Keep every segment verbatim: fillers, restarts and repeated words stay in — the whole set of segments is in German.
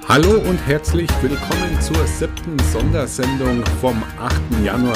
Hallo und herzlich willkommen zur siebten Sondersendung vom achten Januar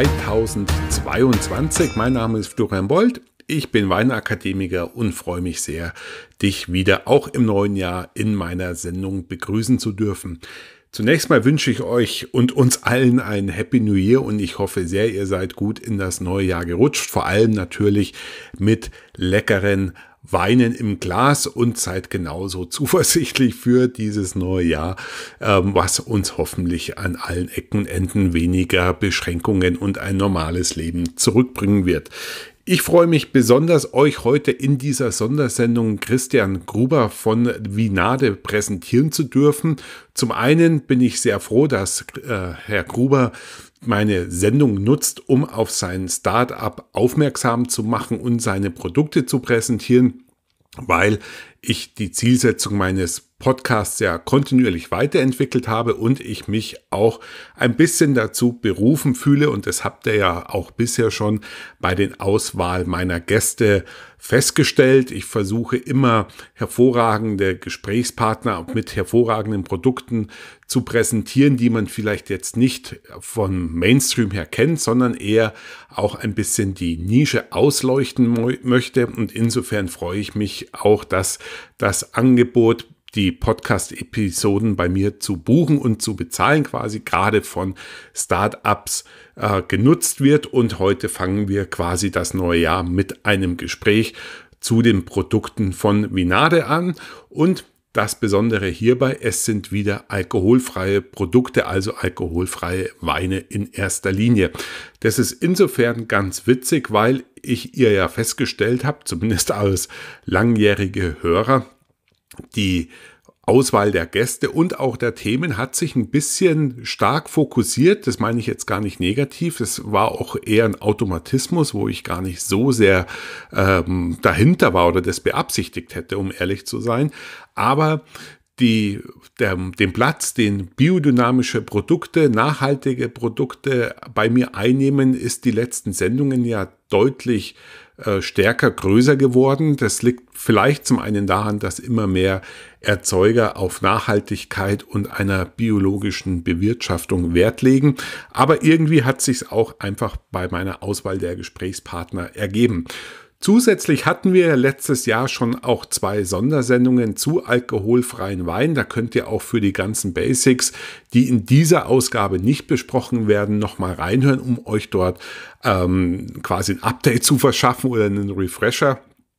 zweitausendzweiundzwanzig. Mein Name ist Florian Bold, ich bin Weinakademiker und freue mich sehr, dich wieder auch im neuen Jahr in meiner Sendung begrüßen zu dürfen. Zunächst mal wünsche ich euch und uns allen ein Happy New Year und ich hoffe sehr, ihr seid gut in das neue Jahr gerutscht, vor allem natürlich mit leckeren Weinen im Glas und seid genauso zuversichtlich für dieses neue Jahr, ähm, was uns hoffentlich an allen Ecken und Enden weniger Beschränkungen und ein normales Leben zurückbringen wird. Ich freue mich besonders, euch heute in dieser Sondersendung Christian Gruber von Vinade präsentieren zu dürfen. Zum einen bin ich sehr froh, dass äh, Herr Gruber meine Sendung nutzt, um auf sein Start-up aufmerksam zu machen und seine Produkte zu präsentieren, weil ich die Zielsetzung meines Podcasts ja kontinuierlich weiterentwickelt habe und ich mich auch ein bisschen dazu berufen fühle, und das habt ihr ja auch bisher schon bei den Auswahl meiner Gäste festgestellt. Ich versuche immer hervorragende Gesprächspartner mit hervorragenden Produkten zu präsentieren, die man vielleicht jetzt nicht vom Mainstream her kennt, sondern eher auch ein bisschen die Nische ausleuchten möchte, und insofern freue ich mich auch, dass das Angebot, die Podcast-Episoden bei mir zu buchen und zu bezahlen, quasi gerade von Startups äh, genutzt wird. Und heute fangen wir quasi das neue Jahr mit einem Gespräch zu den Produkten von Vinade an. Und das Besondere hierbei, es sind wieder alkoholfreie Produkte, also alkoholfreie Weine in erster Linie. Das ist insofern ganz witzig, weil ich ihr ja festgestellt habe, zumindest als langjährige Hörer, die Auswahl der Gäste und auch der Themen hat sich ein bisschen stark fokussiert. Das meine ich jetzt gar nicht negativ. Es war auch eher ein Automatismus, wo ich gar nicht so sehr ähm, dahinter war oder das beabsichtigt hätte, um ehrlich zu sein. Aber die, der, den Platz, den biodynamische Produkte, nachhaltige Produkte bei mir einnehmen, ist die letzten Sendungen ja deutlich äh, stärker, größer geworden. Das liegt vielleicht zum einen daran, dass immer mehr Erzeuger auf Nachhaltigkeit und einer biologischen Bewirtschaftung Wert legen. Aber irgendwie hat sich es auch einfach bei meiner Auswahl der Gesprächspartner ergeben. Zusätzlich hatten wir letztes Jahr schon auch zwei Sondersendungen zu alkoholfreien Wein. Da könnt ihr auch für die ganzen Basics, die in dieser Ausgabe nicht besprochen werden, nochmal reinhören, um euch dort ähm, quasi ein Update zu verschaffen oder einen Refresher.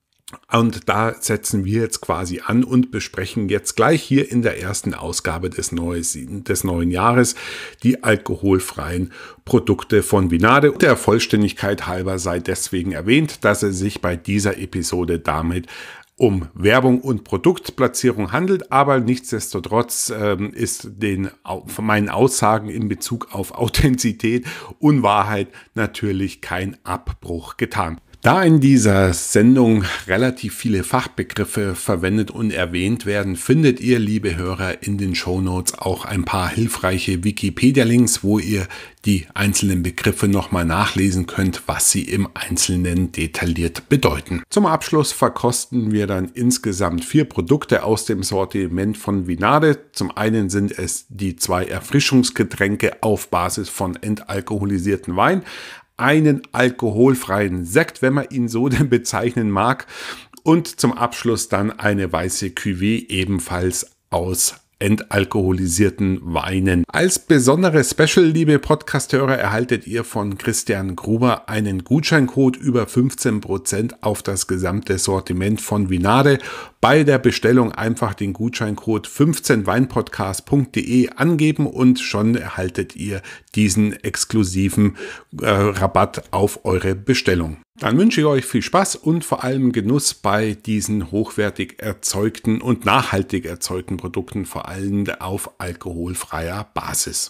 Und da setzen wir jetzt quasi an und besprechen jetzt gleich hier in der ersten Ausgabe des, Neues, des neuen Jahres die alkoholfreien Produkte von Vinade. Der Vollständigkeit halber sei deswegen erwähnt, dass es sich bei dieser Episode damit um Werbung und Produktplatzierung handelt, aber nichtsdestotrotz ähm, ist den von meinen Aussagen in Bezug auf Authentizität und Wahrheit natürlich kein Abbruch getan. Da in dieser Sendung relativ viele Fachbegriffe verwendet und erwähnt werden, findet ihr, liebe Hörer, in den Shownotes auch ein paar hilfreiche Wikipedia-Links, wo ihr die einzelnen Begriffe nochmal nachlesen könnt, was sie im Einzelnen detailliert bedeuten. Zum Abschluss verkosten wir dann insgesamt vier Produkte aus dem Sortiment von Vinade. Zum einen sind es die zwei Erfrischungsgetränke auf Basis von entalkoholisierten Wein, einen alkoholfreien Sekt, wenn man ihn so denn bezeichnen mag, und zum Abschluss dann eine weiße Cuvée, ebenfalls aus entalkoholisierten Weinen. Als besonderes Special, liebe Podcast-Hörer, erhaltet ihr von Christian Gruber einen Gutscheincode über fünfzehn Prozent auf das gesamte Sortiment von Vinade. Bei der Bestellung einfach den Gutscheincode fünfzehn weinpodcast punkt de angeben und schon erhaltet ihr diesen exklusiven äh, Rabatt auf eure Bestellung. Dann wünsche ich euch viel Spaß und vor allem Genuss bei diesen hochwertig erzeugten und nachhaltig erzeugten Produkten, vor allem auf alkoholfreier Basis.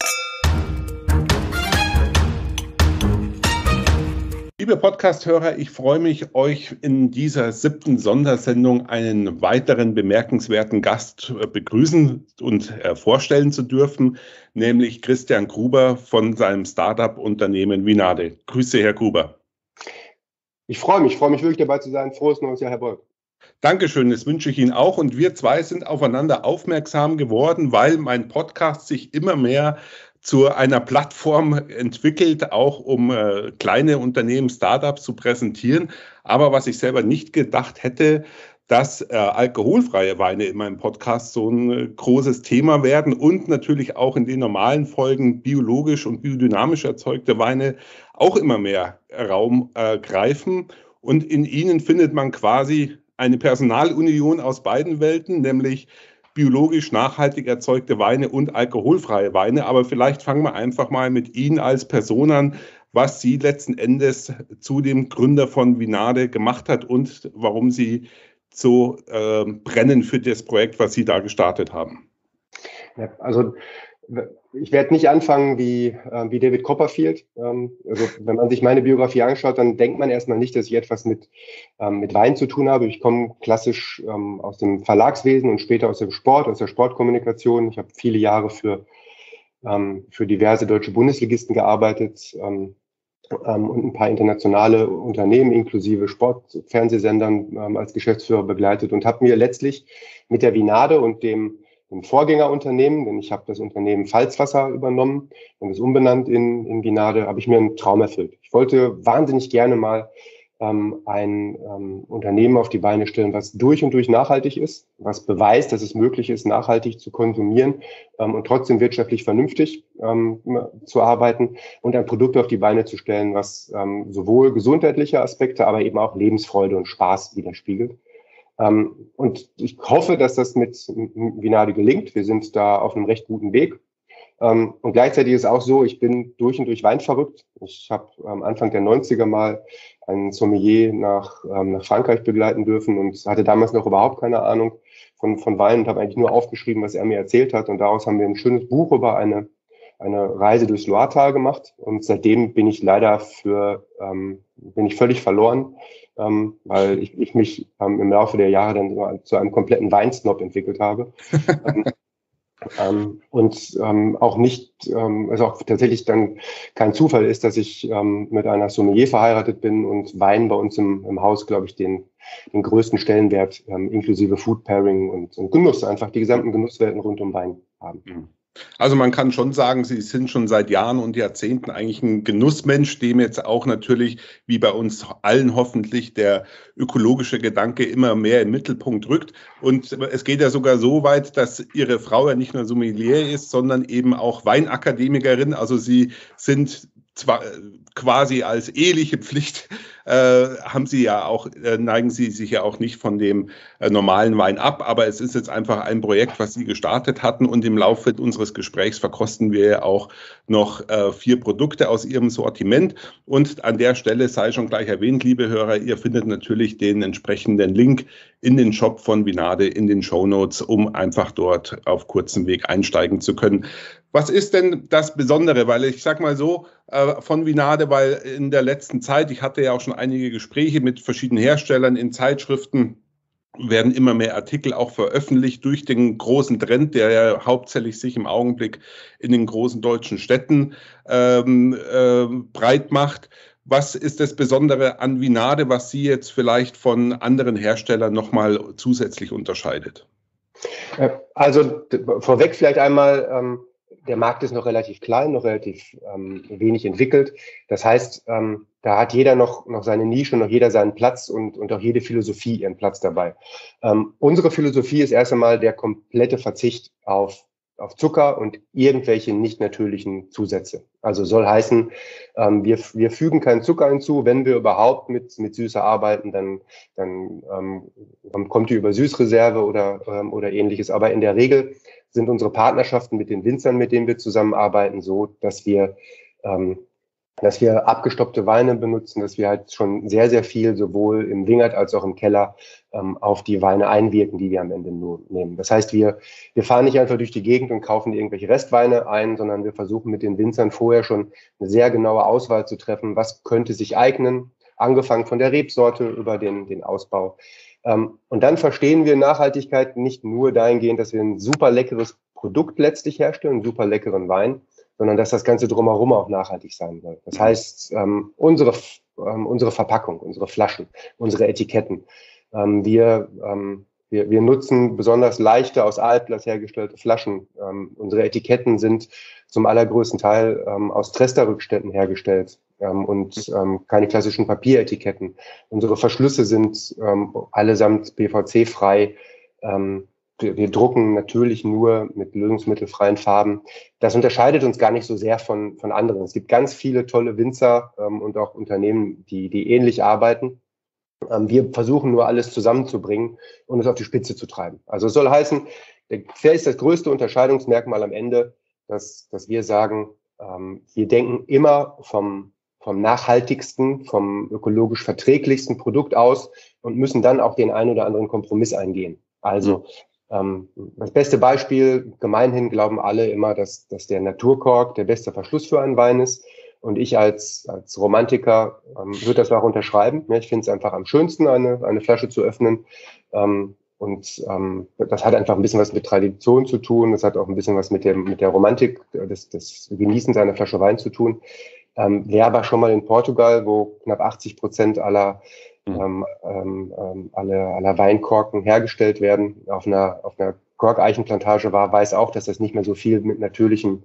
Liebe Podcast-Hörer, ich freue mich, euch in dieser siebten Sondersendung einen weiteren bemerkenswerten Gast begrüßen und vorstellen zu dürfen, nämlich Christian Gruber von seinem Startup-Unternehmen Vinade. Grüße, Herr Gruber. Ich freue mich, freue mich wirklich dabei zu sein. Frohes neues Jahr, Herr Bold. Dankeschön, das wünsche ich Ihnen auch. Und wir zwei sind aufeinander aufmerksam geworden, weil mein Podcast sich immer mehr zu einer Plattform entwickelt, auch um äh, kleine Unternehmen, Startups zu präsentieren. Aber was ich selber nicht gedacht hätte, dass äh, alkoholfreie Weine in meinem Podcast so ein äh, großes Thema werden und natürlich auch in den normalen Folgen biologisch und biodynamisch erzeugte Weine auch immer mehr Raum äh, greifen. Und in ihnen findet man quasi eine Personalunion aus beiden Welten, nämlich biologisch nachhaltig erzeugte Weine und alkoholfreie Weine. Aber vielleicht fangen wir einfach mal mit Ihnen als Person an, was Sie letzten Endes zu dem Gründer von Vinade gemacht hat und warum Sie so äh, brennen für das Projekt, was Sie da gestartet haben. Ja, also ich werde nicht anfangen wie, äh, wie David Copperfield. Ähm, also wenn man sich meine Biografie anschaut, dann denkt man erstmal nicht, dass ich etwas mit, ähm, mit Wein zu tun habe. Ich komme klassisch ähm, aus dem Verlagswesen und später aus dem Sport, aus der Sportkommunikation. Ich habe viele Jahre für, ähm, für diverse deutsche Bundesligisten gearbeitet ähm, ähm, und ein paar internationale Unternehmen inklusive Sportfernsehsendern ähm, als Geschäftsführer begleitet und habe mir letztlich mit der Vinade und dem ein Vorgängerunternehmen, denn ich habe das Unternehmen Pfalzwasser übernommen und es umbenannt in, in Vinade, habe ich mir einen Traum erfüllt. Ich wollte wahnsinnig gerne mal ähm, ein ähm, Unternehmen auf die Beine stellen, was durch und durch nachhaltig ist, was beweist, dass es möglich ist, nachhaltig zu konsumieren ähm, und trotzdem wirtschaftlich vernünftig ähm, zu arbeiten und ein Produkt auf die Beine zu stellen, was ähm, sowohl gesundheitliche Aspekte, aber eben auch Lebensfreude und Spaß widerspiegelt. Ähm, und ich hoffe, dass das mit Vinade gelingt. Wir sind da auf einem recht guten Weg. Ähm, und gleichzeitig ist es auch so, ich bin durch und durch Wein verrückt. Ich habe ähm, Anfang der neunziger mal einen Sommelier nach, ähm, nach Frankreich begleiten dürfen und hatte damals noch überhaupt keine Ahnung von, von Wein und habe eigentlich nur aufgeschrieben, was er mir erzählt hat. Und daraus haben wir ein schönes Buch über eine, eine Reise durchs Loiretal gemacht. Und seitdem bin ich leider für, ähm, bin ich völlig verloren. Ähm, weil ich, ich mich ähm, im Laufe der Jahre dann so zu einem kompletten Weinsnob entwickelt habe. ähm, ähm, und ähm, auch nicht, ähm, also auch tatsächlich dann kein Zufall ist, dass ich ähm, mit einer Sommelier verheiratet bin und Wein bei uns im, im Haus, glaube ich, den, den größten Stellenwert ähm, inklusive Food Pairing und, und Genuss, einfach die gesamten Genusswelten rund um Wein haben. Mhm. Also man kann schon sagen, Sie sind schon seit Jahren und Jahrzehnten eigentlich ein Genussmensch, dem jetzt auch natürlich, wie bei uns allen hoffentlich, der ökologische Gedanke immer mehr im Mittelpunkt rückt. Und es geht ja sogar so weit, dass Ihre Frau ja nicht nur Sommelier ist, sondern eben auch Weinakademikerin. Also Sie sind zwar quasi als eheliche Pflicht, äh, haben Sie ja auch, äh, neigen Sie sich ja auch nicht von dem äh, normalen Wein ab, aber es ist jetzt einfach ein Projekt, was Sie gestartet hatten und im Laufe unseres Gesprächs verkosten wir ja auch noch äh, vier Produkte aus Ihrem Sortiment und an der Stelle sei schon gleich erwähnt, liebe Hörer, ihr findet natürlich den entsprechenden Link in den Shop von Vinade in den Shownotes, um einfach dort auf kurzem Weg einsteigen zu können. Was ist denn das Besondere? Weil ich sag mal so, äh, von Vinade, weil in der letzten Zeit, ich hatte ja auch schon einige Gespräche mit verschiedenen Herstellern in Zeitschriften, werden immer mehr Artikel auch veröffentlicht durch den großen Trend, der ja hauptsächlich sich im Augenblick in den großen deutschen Städten ähm, äh, breit macht. Was ist das Besondere an Vinade, was Sie jetzt vielleicht von anderen Herstellern nochmal zusätzlich unterscheidet? Also vorweg vielleicht einmal, ähm der Markt ist noch relativ klein, noch relativ ähm, wenig entwickelt. Das heißt, ähm, da hat jeder noch, noch seine Nische, noch jeder seinen Platz und, und auch jede Philosophie ihren Platz dabei. Ähm, unsere Philosophie ist erst einmal der komplette Verzicht auf, auf Zucker und irgendwelche nicht natürlichen Zusätze. Also soll heißen, ähm, wir, wir fügen keinen Zucker hinzu. Wenn wir überhaupt mit, mit Süße arbeiten, dann, dann ähm, kommt die über Süßreserve oder, ähm, oder ähnliches. Aber in der Regel sind unsere Partnerschaften mit den Winzern, mit denen wir zusammenarbeiten, so, dass wir, ähm, dass wir abgestoppte Weine benutzen, dass wir halt schon sehr, sehr viel sowohl im Wingert als auch im Keller ähm, auf die Weine einwirken, die wir am Ende nur nehmen. Das heißt, wir, wir fahren nicht einfach durch die Gegend und kaufen irgendwelche Restweine ein, sondern wir versuchen mit den Winzern vorher schon eine sehr genaue Auswahl zu treffen, was könnte sich eignen, angefangen von der Rebsorte über den, den Ausbau. Und dann verstehen wir Nachhaltigkeit nicht nur dahingehend, dass wir ein super leckeres Produkt letztlich herstellen, einen super leckeren Wein, sondern dass das Ganze drumherum auch nachhaltig sein soll. Das heißt, unsere, unsere Verpackung, unsere Flaschen, unsere Etiketten, Ähm, wir, ähm, wir, wir nutzen besonders leichte, aus Altglas hergestellte Flaschen. Ähm, unsere Etiketten sind zum allergrößten Teil ähm, aus Trester-Rückständen hergestellt ähm, und ähm, keine klassischen Papieretiketten. Unsere Verschlüsse sind ähm, allesamt P V C-frei. Ähm, wir, wir drucken natürlich nur mit lösungsmittelfreien Farben. Das unterscheidet uns gar nicht so sehr von, von anderen. Es gibt ganz viele tolle Winzer ähm, und auch Unternehmen, die, die ähnlich arbeiten. Ähm, wir versuchen nur alles zusammenzubringen und es auf die Spitze zu treiben. Also es soll heißen, wer ist das größte Unterscheidungsmerkmal am Ende, dass, dass wir sagen, ähm, wir denken immer vom, vom nachhaltigsten, vom ökologisch verträglichsten Produkt aus und müssen dann auch den einen oder anderen Kompromiss eingehen. Also ähm, das beste Beispiel, gemeinhin glauben alle immer, dass, dass der Naturkork der beste Verschluss für einen Wein ist. Und ich als, als Romantiker ähm, würde das auch unterschreiben. Ich finde es einfach am schönsten, eine, eine Flasche zu öffnen. Ähm, und ähm, das hat einfach ein bisschen was mit Tradition zu tun. Das hat auch ein bisschen was mit, dem, mit der Romantik des, des Genießens einer Flasche Wein zu tun. Ähm, wer aber schon mal in Portugal, wo knapp achtzig Prozent aller, ähm, ähm, aller, aller Weinkorken hergestellt werden, auf einer, auf einer Korkeichenplantage war, weiß auch, dass das nicht mehr so viel mit natürlichen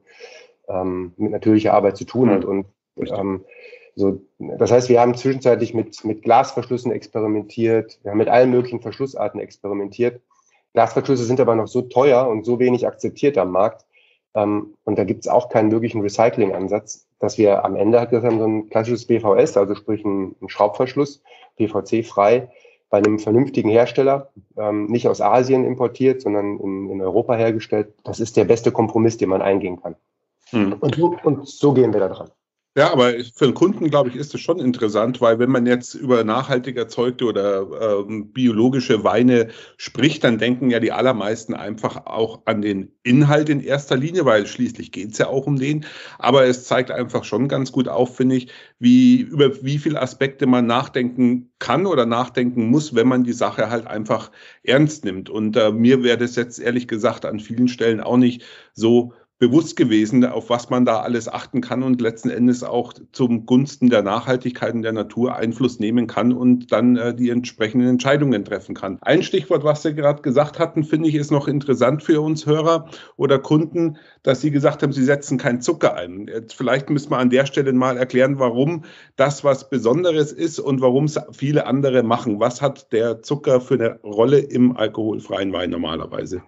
Ähm, mit natürlicher Arbeit zu tun hat. Und ähm, so, das heißt, wir haben zwischenzeitlich mit, mit Glasverschlüssen experimentiert, wir haben mit allen möglichen Verschlussarten experimentiert. Glasverschlüsse sind aber noch so teuer und so wenig akzeptiert am Markt. Ähm, und da gibt es auch keinen möglichen Recycling-Ansatz, dass wir am Ende halt gesagt haben, so ein klassisches B V S, also sprich ein, ein Schraubverschluss, P V C-frei, bei einem vernünftigen Hersteller, ähm, nicht aus Asien importiert, sondern in, in Europa hergestellt. Das ist der beste Kompromiss, den man eingehen kann. Hm. Und, so, und so gehen wir da dran. Ja, aber für den Kunden, glaube ich, ist es schon interessant, weil wenn man jetzt über nachhaltig erzeugte oder ähm, biologische Weine spricht, dann denken ja die allermeisten einfach auch an den Inhalt in erster Linie, weil schließlich geht es ja auch um den. Aber es zeigt einfach schon ganz gut auf, finde ich, wie, über wie viele Aspekte man nachdenken kann oder nachdenken muss, wenn man die Sache halt einfach ernst nimmt. Und äh, mir wäre das jetzt ehrlich gesagt an vielen Stellen auch nicht so bewusst gewesen, auf was man da alles achten kann und letzten Endes auch zum Gunsten der Nachhaltigkeit und der Natur Einfluss nehmen kann und dann äh, die entsprechenden Entscheidungen treffen kann. Ein Stichwort, was Sie gerade gesagt hatten, finde ich, ist noch interessant für uns Hörer oder Kunden, dass Sie gesagt haben, Sie setzen keinen Zucker ein. Jetzt vielleicht müssen wir an der Stelle mal erklären, warum das was Besonderes ist und warum es viele andere machen. Was hat der Zucker für eine Rolle im alkoholfreien Wein normalerweise?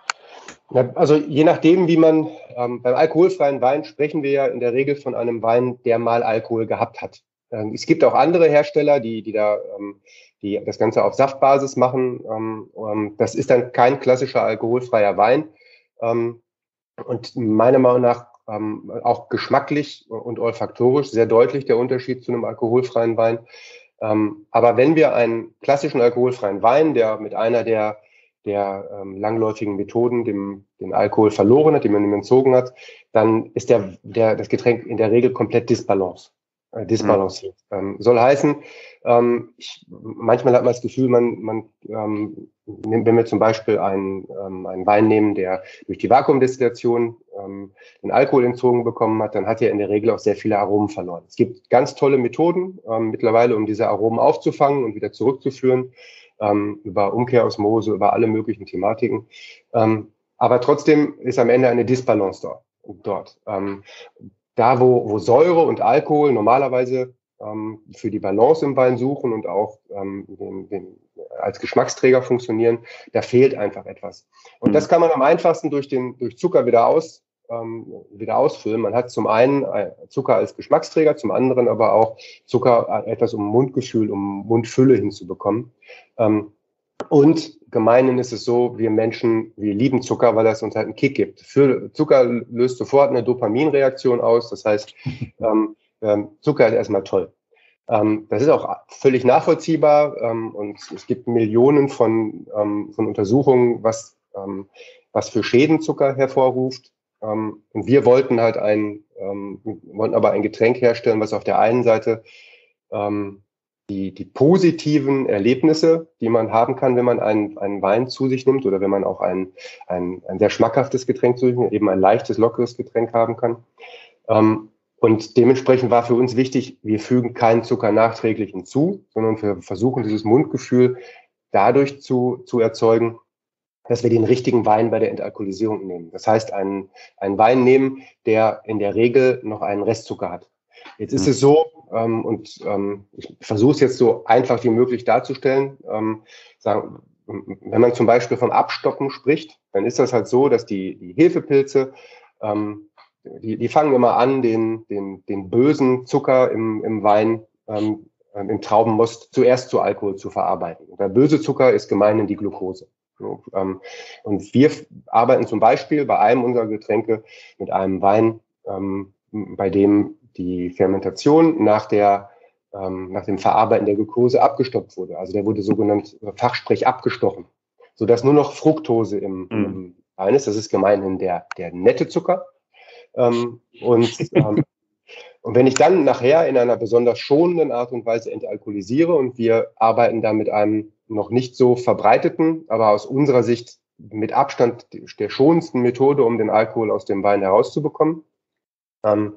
Ja, also je nachdem, wie man, ähm, beim alkoholfreien Wein sprechen wir ja in der Regel von einem Wein, der mal Alkohol gehabt hat. Ähm, es gibt auch andere Hersteller, die, die da, ähm, die das Ganze auf Saftbasis machen. Ähm, das ist dann kein klassischer alkoholfreier Wein. Ähm, und meiner Meinung nach ähm, auch geschmacklich und olfaktorisch sehr deutlich der Unterschied zu einem alkoholfreien Wein. Ähm, aber wenn wir einen klassischen alkoholfreien Wein, der mit einer der der ähm, langläufigen Methoden dem, den Alkohol verloren hat, den man ihm entzogen hat, dann ist der, der, das Getränk in der Regel komplett disbalance, äh, disbalanciert. Mhm. Ähm, soll heißen, ähm, ich, manchmal hat man das Gefühl, man, man ähm, wenn wir zum Beispiel einen, ähm, einen Wein nehmen, der durch die Vakuumdestillation ähm, den Alkohol entzogen bekommen hat, dann hat er in der Regel auch sehr viele Aromen verloren. Es gibt ganz tolle Methoden ähm, mittlerweile, um diese Aromen aufzufangen und wieder zurückzuführen. Ähm, über Umkehrosmose, über alle möglichen Thematiken. Ähm, aber trotzdem ist am Ende eine Disbalance dort. dort. Ähm, da, wo, wo Säure und Alkohol normalerweise ähm, für die Balance im Wein suchen und auch ähm, den, den, als Geschmacksträger funktionieren, da fehlt einfach etwas. Und mhm. das kann man am einfachsten durch, den, durch Zucker wieder aus, ähm, wieder ausfüllen. Man hat zum einen Zucker als Geschmacksträger, zum anderen aber auch Zucker etwas um Mundgefühl, um Mundfülle hinzubekommen. Ähm, und gemeinhin ist es so, wir Menschen, wir lieben Zucker, weil es uns halt einen Kick gibt. Für, Zucker löst sofort eine Dopaminreaktion aus. Das heißt, ähm, ähm, Zucker ist erstmal toll. Ähm, das ist auch völlig nachvollziehbar ähm, und es gibt Millionen von, ähm, von Untersuchungen, was, ähm, was für Schäden Zucker hervorruft. Ähm, und wir wollten halt ein, ähm, wollten aber ein Getränk herstellen, was auf der einen Seite ähm, die, die positiven Erlebnisse, die man haben kann, wenn man einen, einen Wein zu sich nimmt oder wenn man auch ein, ein, ein sehr schmackhaftes Getränk zu sich nimmt, eben ein leichtes, lockeres Getränk haben kann. Ähm, und dementsprechend war für uns wichtig, wir fügen keinen Zucker nachträglich hinzu, sondern wir versuchen dieses Mundgefühl dadurch zu, zu erzeugen, dass wir den richtigen Wein bei der Entalkoholisierung nehmen. Das heißt, einen, einen Wein nehmen, der in der Regel noch einen Restzucker hat. Jetzt ist es so, ähm, und ähm, ich versuche es jetzt so einfach wie möglich darzustellen, ähm, sagen, wenn man zum Beispiel vom Abstoppen spricht, dann ist das halt so, dass die, die Hefepilze, ähm, die, die fangen immer an, den, den, den bösen Zucker im, im Wein, ähm, im Traubenmost zuerst zu Alkohol zu verarbeiten. Und der böse Zucker ist gemeinhin die Glucose. Und wir arbeiten zum Beispiel bei einem unserer Getränke mit einem Wein, ähm, bei dem die Fermentation nach, der, ähm, nach dem Verarbeiten der Glucose abgestoppt wurde. Also der wurde sogenannt Fachsprech abgestochen, sodass nur noch Fructose im, mhm. im Wein ist. Das ist gemeinhin der, der nette Zucker. Ähm, und, ähm, und wenn ich dann nachher in einer besonders schonenden Art und Weise entalkoholisiere und wir arbeiten da mit einem noch nicht so verbreiteten, aber aus unserer Sicht mit Abstand der schonendsten Methode, um den Alkohol aus dem Wein herauszubekommen. Ähm,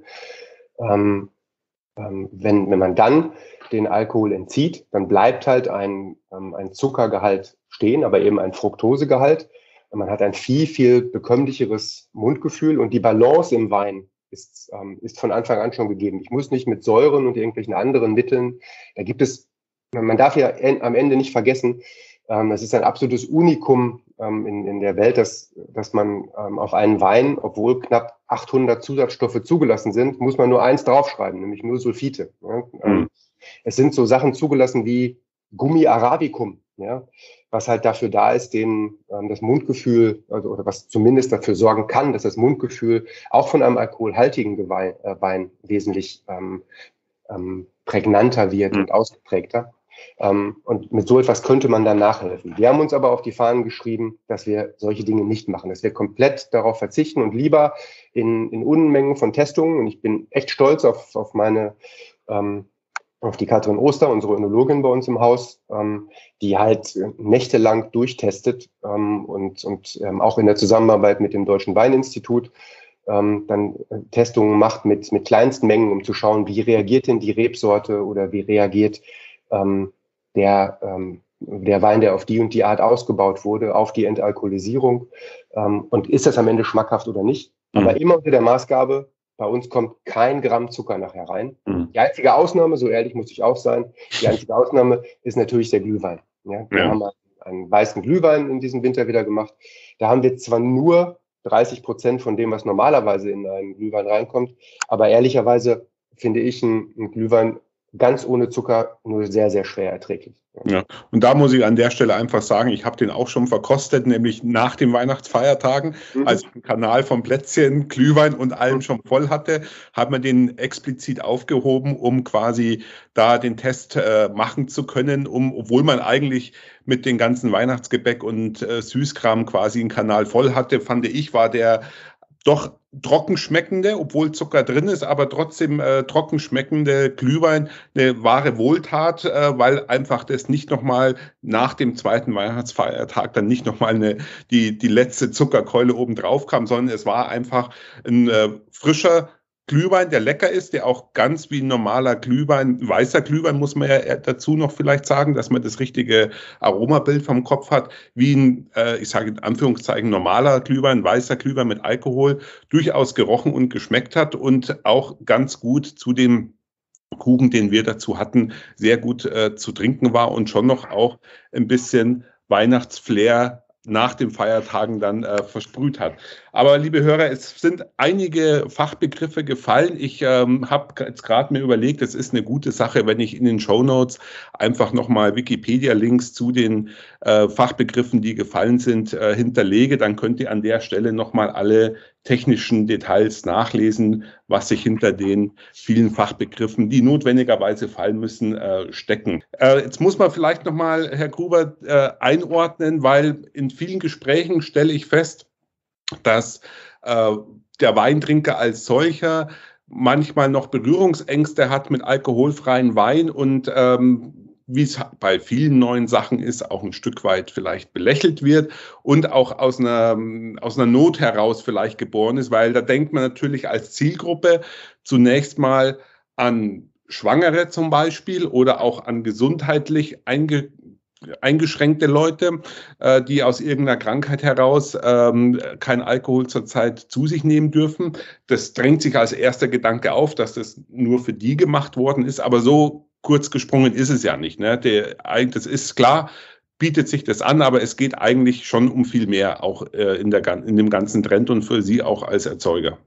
ähm, ähm, wenn, wenn man dann den Alkohol entzieht, dann bleibt halt ein, ähm, ein Zuckergehalt stehen, aber eben ein Fructosegehalt. Man hat ein viel, viel bekömmlicheres Mundgefühl und die Balance im Wein ist, ähm, ist von Anfang an schon gegeben. Ich muss nicht mit Säuren und irgendwelchen anderen Mitteln, da gibt es, man darf ja am Ende nicht vergessen, ähm, es ist ein absolutes Unikum ähm, in, in der Welt, dass, dass man ähm, auf einen Wein, obwohl knapp achthundert Zusatzstoffe zugelassen sind, muss man nur eins draufschreiben, nämlich nur Sulfite. Ja? Mhm. Ähm, es sind so Sachen zugelassen wie Gummi Arabicum, ja, was halt dafür da ist, den, ähm, das Mundgefühl, also, oder was zumindest dafür sorgen kann, dass das Mundgefühl auch von einem alkoholhaltigen Gewein, äh, Wein wesentlich ähm, ähm, prägnanter wird mhm. und ausgeprägter. Ähm, und mit so etwas könnte man dann nachhelfen. Wir haben uns aber auf die Fahnen geschrieben, dass wir solche Dinge nicht machen, dass wir komplett darauf verzichten und lieber in, in Unmengen von Testungen, und ich bin echt stolz auf, auf meine ähm, auf die Katrin Oster, unsere Önologin bei uns im Haus, ähm, die halt nächtelang durchtestet ähm, und, und ähm, auch in der Zusammenarbeit mit dem Deutschen Weininstitut ähm, dann Testungen macht mit, mit kleinsten Mengen, um zu schauen, wie reagiert denn die Rebsorte oder wie reagiert ähm, der, ähm, der Wein, der auf die und die Art ausgebaut wurde, auf die Entalkoholisierung ähm, und ist das am Ende schmackhaft oder nicht. Mhm. Aber immer unter der Maßgabe, bei uns kommt kein Gramm Zucker nachher rein. Mhm. Die einzige Ausnahme, so ehrlich muss ich auch sein, die einzige Ausnahme ist natürlich der Glühwein. Ja, wir ja. haben einen weißen Glühwein in diesem Winter wieder gemacht. Da haben wir zwar nur dreißig Prozent von dem, was normalerweise in einen Glühwein reinkommt, aber ehrlicherweise finde ich einen, einen Glühwein ganz ohne Zucker nur sehr, sehr schwer erträglich. Ja, und da muss ich an der Stelle einfach sagen, ich habe den auch schon verkostet, nämlich nach den Weihnachtsfeiertagen, mhm. als ich einen Kanal von Plätzchen, Glühwein und allem schon voll hatte, hat man den explizit aufgehoben, um quasi da den Test äh, machen zu können, um, obwohl man eigentlich mit den ganzen Weihnachtsgebäck und äh, Süßkram quasi einen Kanal voll hatte, fand ich, war der doch trocken schmeckende, obwohl Zucker drin ist, aber trotzdem äh, trocken schmeckende Glühwein eine wahre Wohltat, äh, weil einfach das nicht nochmal nach dem zweiten Weihnachtsfeiertag dann nicht nochmal eine, die, die letzte Zuckerkeule oben drauf kam, sondern es war einfach ein äh, frischer Glühwein, der lecker ist, der auch ganz wie ein normaler Glühwein, weißer Glühwein muss man ja dazu noch vielleicht sagen, dass man das richtige Aromabild vom Kopf hat, wie ein, äh, ich sage in Anführungszeichen, normaler Glühwein, weißer Glühwein mit Alkohol, durchaus gerochen und geschmeckt hat und auch ganz gut zu dem Kuchen, den wir dazu hatten, sehr gut äh, zu trinken war und schon noch auch ein bisschen Weihnachtsflair nach den Feiertagen dann äh, versprüht hat. Aber liebe Hörer, es sind einige Fachbegriffe gefallen. Ich ähm, habe jetzt gerade mir überlegt, es ist eine gute Sache, wenn ich in den Shownotes einfach nochmal Wikipedia-Links zu den äh, Fachbegriffen, die gefallen sind, äh, hinterlege. Dann könnt ihr an der Stelle nochmal alle technischen Details nachlesen, was sich hinter den vielen Fachbegriffen, die notwendigerweise fallen müssen, äh, stecken. Äh, jetzt muss man vielleicht nochmal, Herr Gruber, äh, einordnen, weil in vielen Gesprächen stelle ich fest, dass äh, der Weintrinker als solcher manchmal noch Berührungsängste hat mit alkoholfreien Wein und ähm, wie es bei vielen neuen Sachen ist, auch ein Stück weit vielleicht belächelt wird und auch aus einer, aus einer Not heraus vielleicht geboren ist, weil da denkt man natürlich als Zielgruppe zunächst mal an Schwangere zum Beispiel oder auch an gesundheitlich einge eingeschränkte Leute, äh, die aus irgendeiner Krankheit heraus ähm, kein Alkohol zurzeit zu sich nehmen dürfen. Das drängt sich als erster Gedanke auf, dass das nur für die gemacht worden ist, aber so kurz gesprungen ist es ja nicht. Ne? Der, das ist klar, bietet sich das an, aber es geht eigentlich schon um viel mehr, auch äh, in, der, in dem ganzen Trend und für Sie auch als Erzeuger.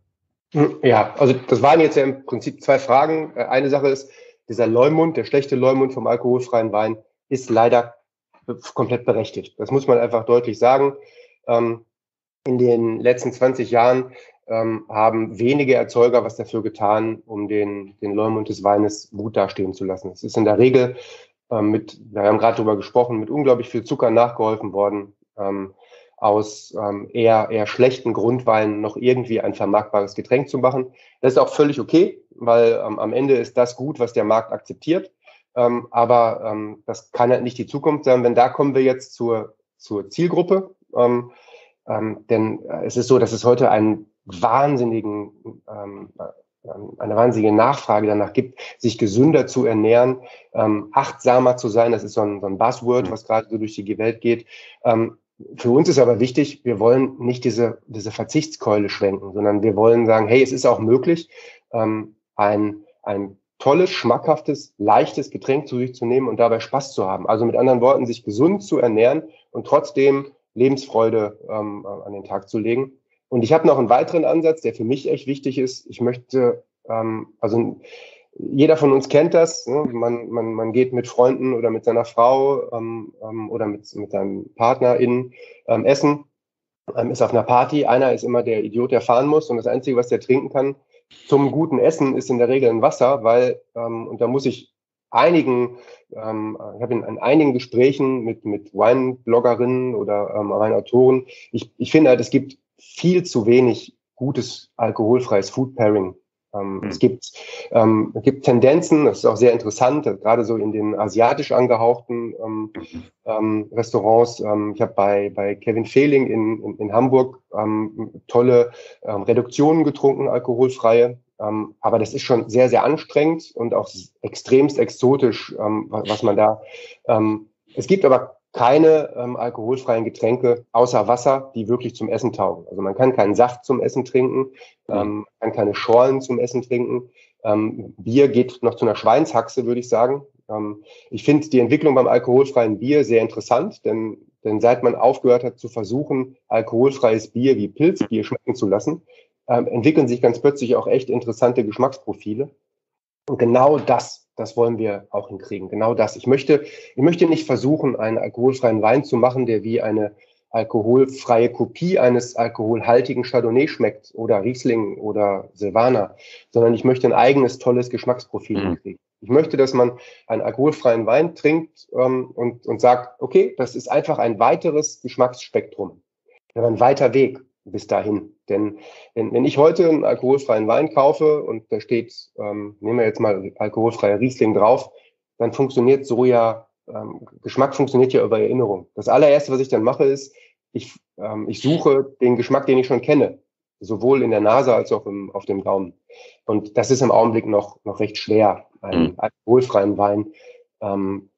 Ja, also das waren jetzt ja im Prinzip zwei Fragen. Eine Sache ist, dieser Leumund, der schlechte Leumund vom alkoholfreien Wein ist leider komplett berechtigt. Das muss man einfach deutlich sagen. Ähm, in den letzten zwanzig Jahren ähm, haben wenige Erzeuger was dafür getan, um den, den Leumund des Weines gut dastehen zu lassen. Es ist in der Regel ähm, mit, wir haben gerade darüber gesprochen, mit unglaublich viel Zucker nachgeholfen worden, ähm, aus ähm, eher, eher schlechten Grundweinen noch irgendwie ein vermarktbares Getränk zu machen. Das ist auch völlig okay, weil ähm, am Ende ist das gut, was der Markt akzeptiert. Ähm, aber ähm, das kann halt nicht die Zukunft sein. Wenn da kommen wir jetzt zur, zur Zielgruppe. Ähm, ähm, denn äh, es ist so, dass es heute einen wahnsinnigen, ähm, äh, eine wahnsinnige Nachfrage danach gibt, sich gesünder zu ernähren, ähm, achtsamer zu sein. Das ist so ein, so ein Buzzword, was gerade so durch die Welt geht. Ähm, Für uns ist aber wichtig, wir wollen nicht diese, diese Verzichtskeule schwenken, sondern wir wollen sagen, hey, es ist auch möglich, ähm, ein, ein tolles, schmackhaftes, leichtes Getränk zu sich zu nehmen und dabei Spaß zu haben. Also mit anderen Worten, sich gesund zu ernähren und trotzdem Lebensfreude ähm, an den Tag zu legen. Und ich habe noch einen weiteren Ansatz, der für mich echt wichtig ist. Ich möchte, ähm, also jeder von uns kennt das. Ne? Man, man, man geht mit Freunden oder mit seiner Frau ähm, ähm, oder mit, mit seinem Partner in ähm, essen, ähm, ist auf einer Party. Einer ist immer der Idiot, der fahren muss und das Einzige, was der trinken kann zum guten Essen, ist in der Regel ein Wasser, weil, ähm, und da muss ich einigen, ähm, ich habe in, in einigen Gesprächen mit, mit Wine-Bloggerinnen oder ähm, Weinautoren, ich, ich finde halt, es gibt viel zu wenig gutes alkoholfreies Food-Pairing. Ähm, mhm. Es gibt, ähm, es gibt Tendenzen, das ist auch sehr interessant, gerade so in den asiatisch angehauchten ähm, ähm, Restaurants. Ähm, ich habe bei, bei Kevin Fehling in, in, in Hamburg ähm, tolle ähm, Reduktionen getrunken, alkoholfreie. Ähm, aber das ist schon sehr, sehr anstrengend und auch extremst exotisch, ähm, was man da. Ähm, es gibt aber keine ähm, alkoholfreien Getränke außer Wasser, die wirklich zum Essen taugen. Also man kann keinen Saft zum Essen trinken, ähm, man kann keine Schorlen zum Essen trinken. Ähm, Bier geht noch zu einer Schweinshaxe, würde ich sagen. Ähm, ich finde die Entwicklung beim alkoholfreien Bier sehr interessant, denn, denn seit man aufgehört hat zu versuchen, alkoholfreies Bier wie Pilzbier schmecken zu lassen, ähm, entwickeln sich ganz plötzlich auch echt interessante Geschmacksprofile. Und genau das, das wollen wir auch hinkriegen. Genau das. Ich möchte, ich möchte nicht versuchen, einen alkoholfreien Wein zu machen, der wie eine alkoholfreie Kopie eines alkoholhaltigen Chardonnay schmeckt oder Riesling oder Silvaner, sondern ich möchte ein eigenes, tolles Geschmacksprofil mhm. hinkriegen. Ich möchte, dass man einen alkoholfreien Wein trinkt ähm, und, und sagt, okay, das ist einfach ein weiteres Geschmacksspektrum. Aber ein weiter Weg bis dahin. Denn wenn, wenn ich heute einen alkoholfreien Wein kaufe und da steht, ähm, nehmen wir jetzt mal alkoholfreier Riesling drauf, dann funktioniert so ja, ähm, Geschmack funktioniert ja über Erinnerung. Das allererste, was ich dann mache, ist, ich, ähm, ich suche den Geschmack, den ich schon kenne, sowohl in der Nase als auch im, auf dem Gaumen. Und das ist im Augenblick noch, noch recht schwer, einen mhm. alkoholfreien Wein ähm,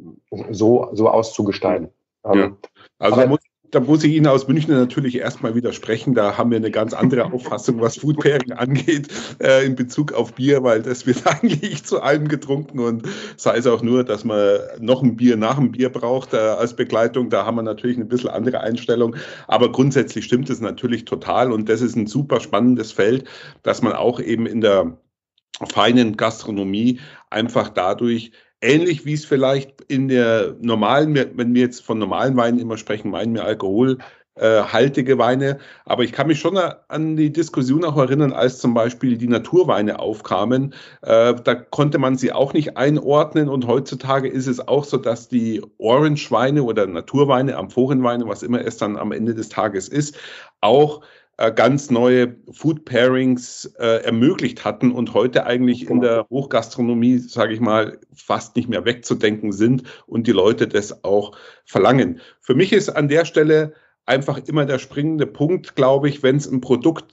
so, so auszugestalten. Ja. Ähm, also aber, muss Da muss ich Ihnen aus München natürlich erstmal widersprechen. Da haben wir eine ganz andere Auffassung, was Food Pairing angeht, äh, in Bezug auf Bier, weil das wird eigentlich zu allem getrunken und sei es auch nur, dass man noch ein Bier nach dem Bier braucht äh, als Begleitung. Da haben wir natürlich eine bisschen andere Einstellung. Aber grundsätzlich stimmt es natürlich total und das ist ein super spannendes Feld, dass man auch eben in der feinen Gastronomie einfach dadurch ähnlich wie es vielleicht in der normalen, wenn wir jetzt von normalen Weinen immer sprechen, meinen wir alkoholhaltige Weine. Aber ich kann mich schon an die Diskussion auch erinnern, als zum Beispiel die Naturweine aufkamen. Äh, da konnte man sie auch nicht einordnen. Und heutzutage ist es auch so, dass die Orange-Weine oder Naturweine, Amphorenweine, was immer es dann am Ende des Tages ist, auch ganz neue Food Pairings äh, ermöglicht hatten und heute eigentlich in der Hochgastronomie, sage ich mal, fast nicht mehr wegzudenken sind und die Leute das auch verlangen. Für mich ist an der Stelle einfach immer der springende Punkt, glaube ich, wenn es ein Produkt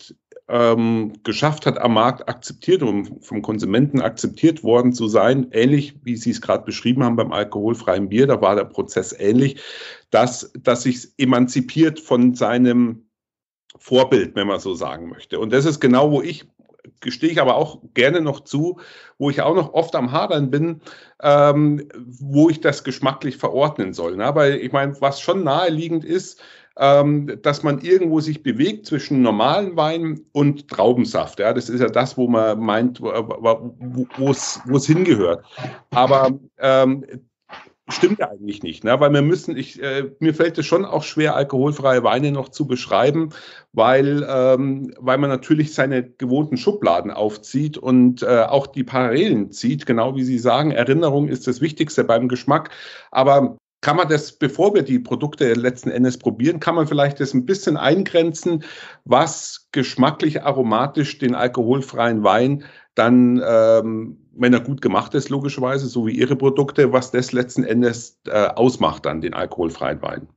ähm, geschafft hat, am Markt akzeptiert und vom Konsumenten akzeptiert worden zu sein, ähnlich wie Sie es gerade beschrieben haben beim alkoholfreien Bier, da war der Prozess ähnlich, dass, dass sich emanzipiert von seinem Vorbild, wenn man so sagen möchte. Und das ist genau, wo ich, gestehe ich aber auch gerne noch zu, wo ich auch noch oft am Hadern bin, ähm, wo ich das geschmacklich verordnen soll. Ne? Weil ich meine, was schon naheliegend ist, ähm, dass man irgendwo sich bewegt zwischen normalen Wein und Traubensaft. Ja? Das ist ja das, wo man meint, wo es hingehört. Aber ähm, stimmt ja eigentlich nicht, ne? Weil wir müssen, ich, äh, mir fällt es schon auch schwer, alkoholfreie Weine noch zu beschreiben, weil, ähm, weil man natürlich seine gewohnten Schubladen aufzieht und äh, auch die Parallelen zieht, genau wie Sie sagen, Erinnerung ist das Wichtigste beim Geschmack, aber kann man das, bevor wir die Produkte letzten Endes probieren, kann man vielleicht das ein bisschen eingrenzen, was geschmacklich, aromatisch den alkoholfreien Wein dann, ähm, wenn er gut gemacht ist, logischerweise, so wie Ihre Produkte, was das letzten Endes äh, ausmacht, dann den alkoholfreien Wein?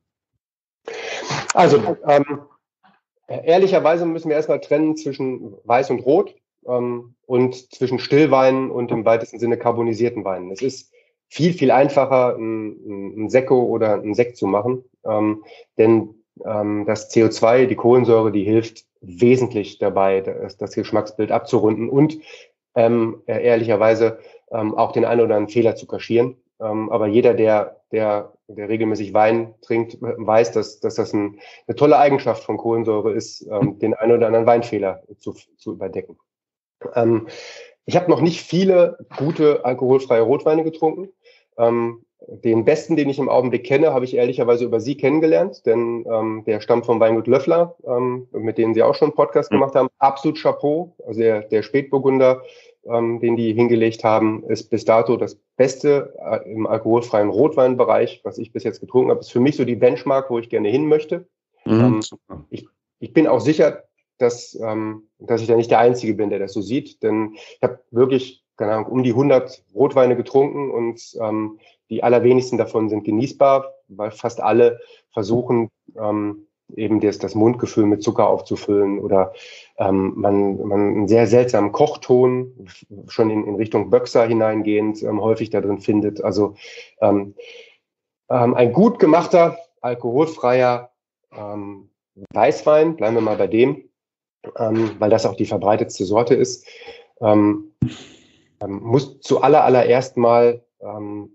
Also, ähm, ehrlicherweise müssen wir erstmal trennen zwischen Weiß und Rot ähm, und zwischen Stillweinen und im weitesten Sinne carbonisierten Weinen. Es ist viel, viel einfacher, ein, ein Sekko oder ein Sekt zu machen, ähm, denn ähm, das C O zwei, die Kohlensäure, die hilft wesentlich dabei, das, das Geschmacksbild abzurunden und ähm, ehrlicherweise ähm, auch den einen oder anderen Fehler zu kaschieren. Ähm, aber jeder, der, der, der regelmäßig Wein trinkt, weiß, dass, dass das ein, eine tolle Eigenschaft von Kohlensäure ist, ähm, den einen oder anderen Weinfehler zu, zu überdecken. Ähm, ich habe noch nicht viele gute alkoholfreie Rotweine getrunken. Ähm, den besten, den ich im Augenblick kenne, habe ich ehrlicherweise über Sie kennengelernt, denn ähm, der stammt vom Weingut Löffler, ähm, mit denen Sie auch schon einen Podcast gemacht haben. Absolut Chapeau. Also der, der Spätburgunder, ähm, den die hingelegt haben, ist bis dato das Beste äh, im alkoholfreien Rotweinbereich, was ich bis jetzt getrunken habe. Ist für mich so die Benchmark, wo ich gerne hin möchte. Mhm, ähm, ich, ich bin auch sicher, dass, ähm, dass ich da nicht der Einzige bin, der das so sieht, denn ich habe wirklich, keine Ahnung, um die hundert Rotweine getrunken und ähm, die allerwenigsten davon sind genießbar, weil fast alle versuchen, ähm, eben das, das Mundgefühl mit Zucker aufzufüllen oder ähm, man, man einen sehr seltsamen Kochton, schon in, in Richtung Böxer hineingehend, ähm, häufig da drin findet. Also ähm, ähm, ein gut gemachter, alkoholfreier ähm, Weißwein, bleiben wir mal bei dem, ähm, weil das auch die verbreitetste Sorte ist, ähm, ähm, muss zu aller, allererst mal ähm,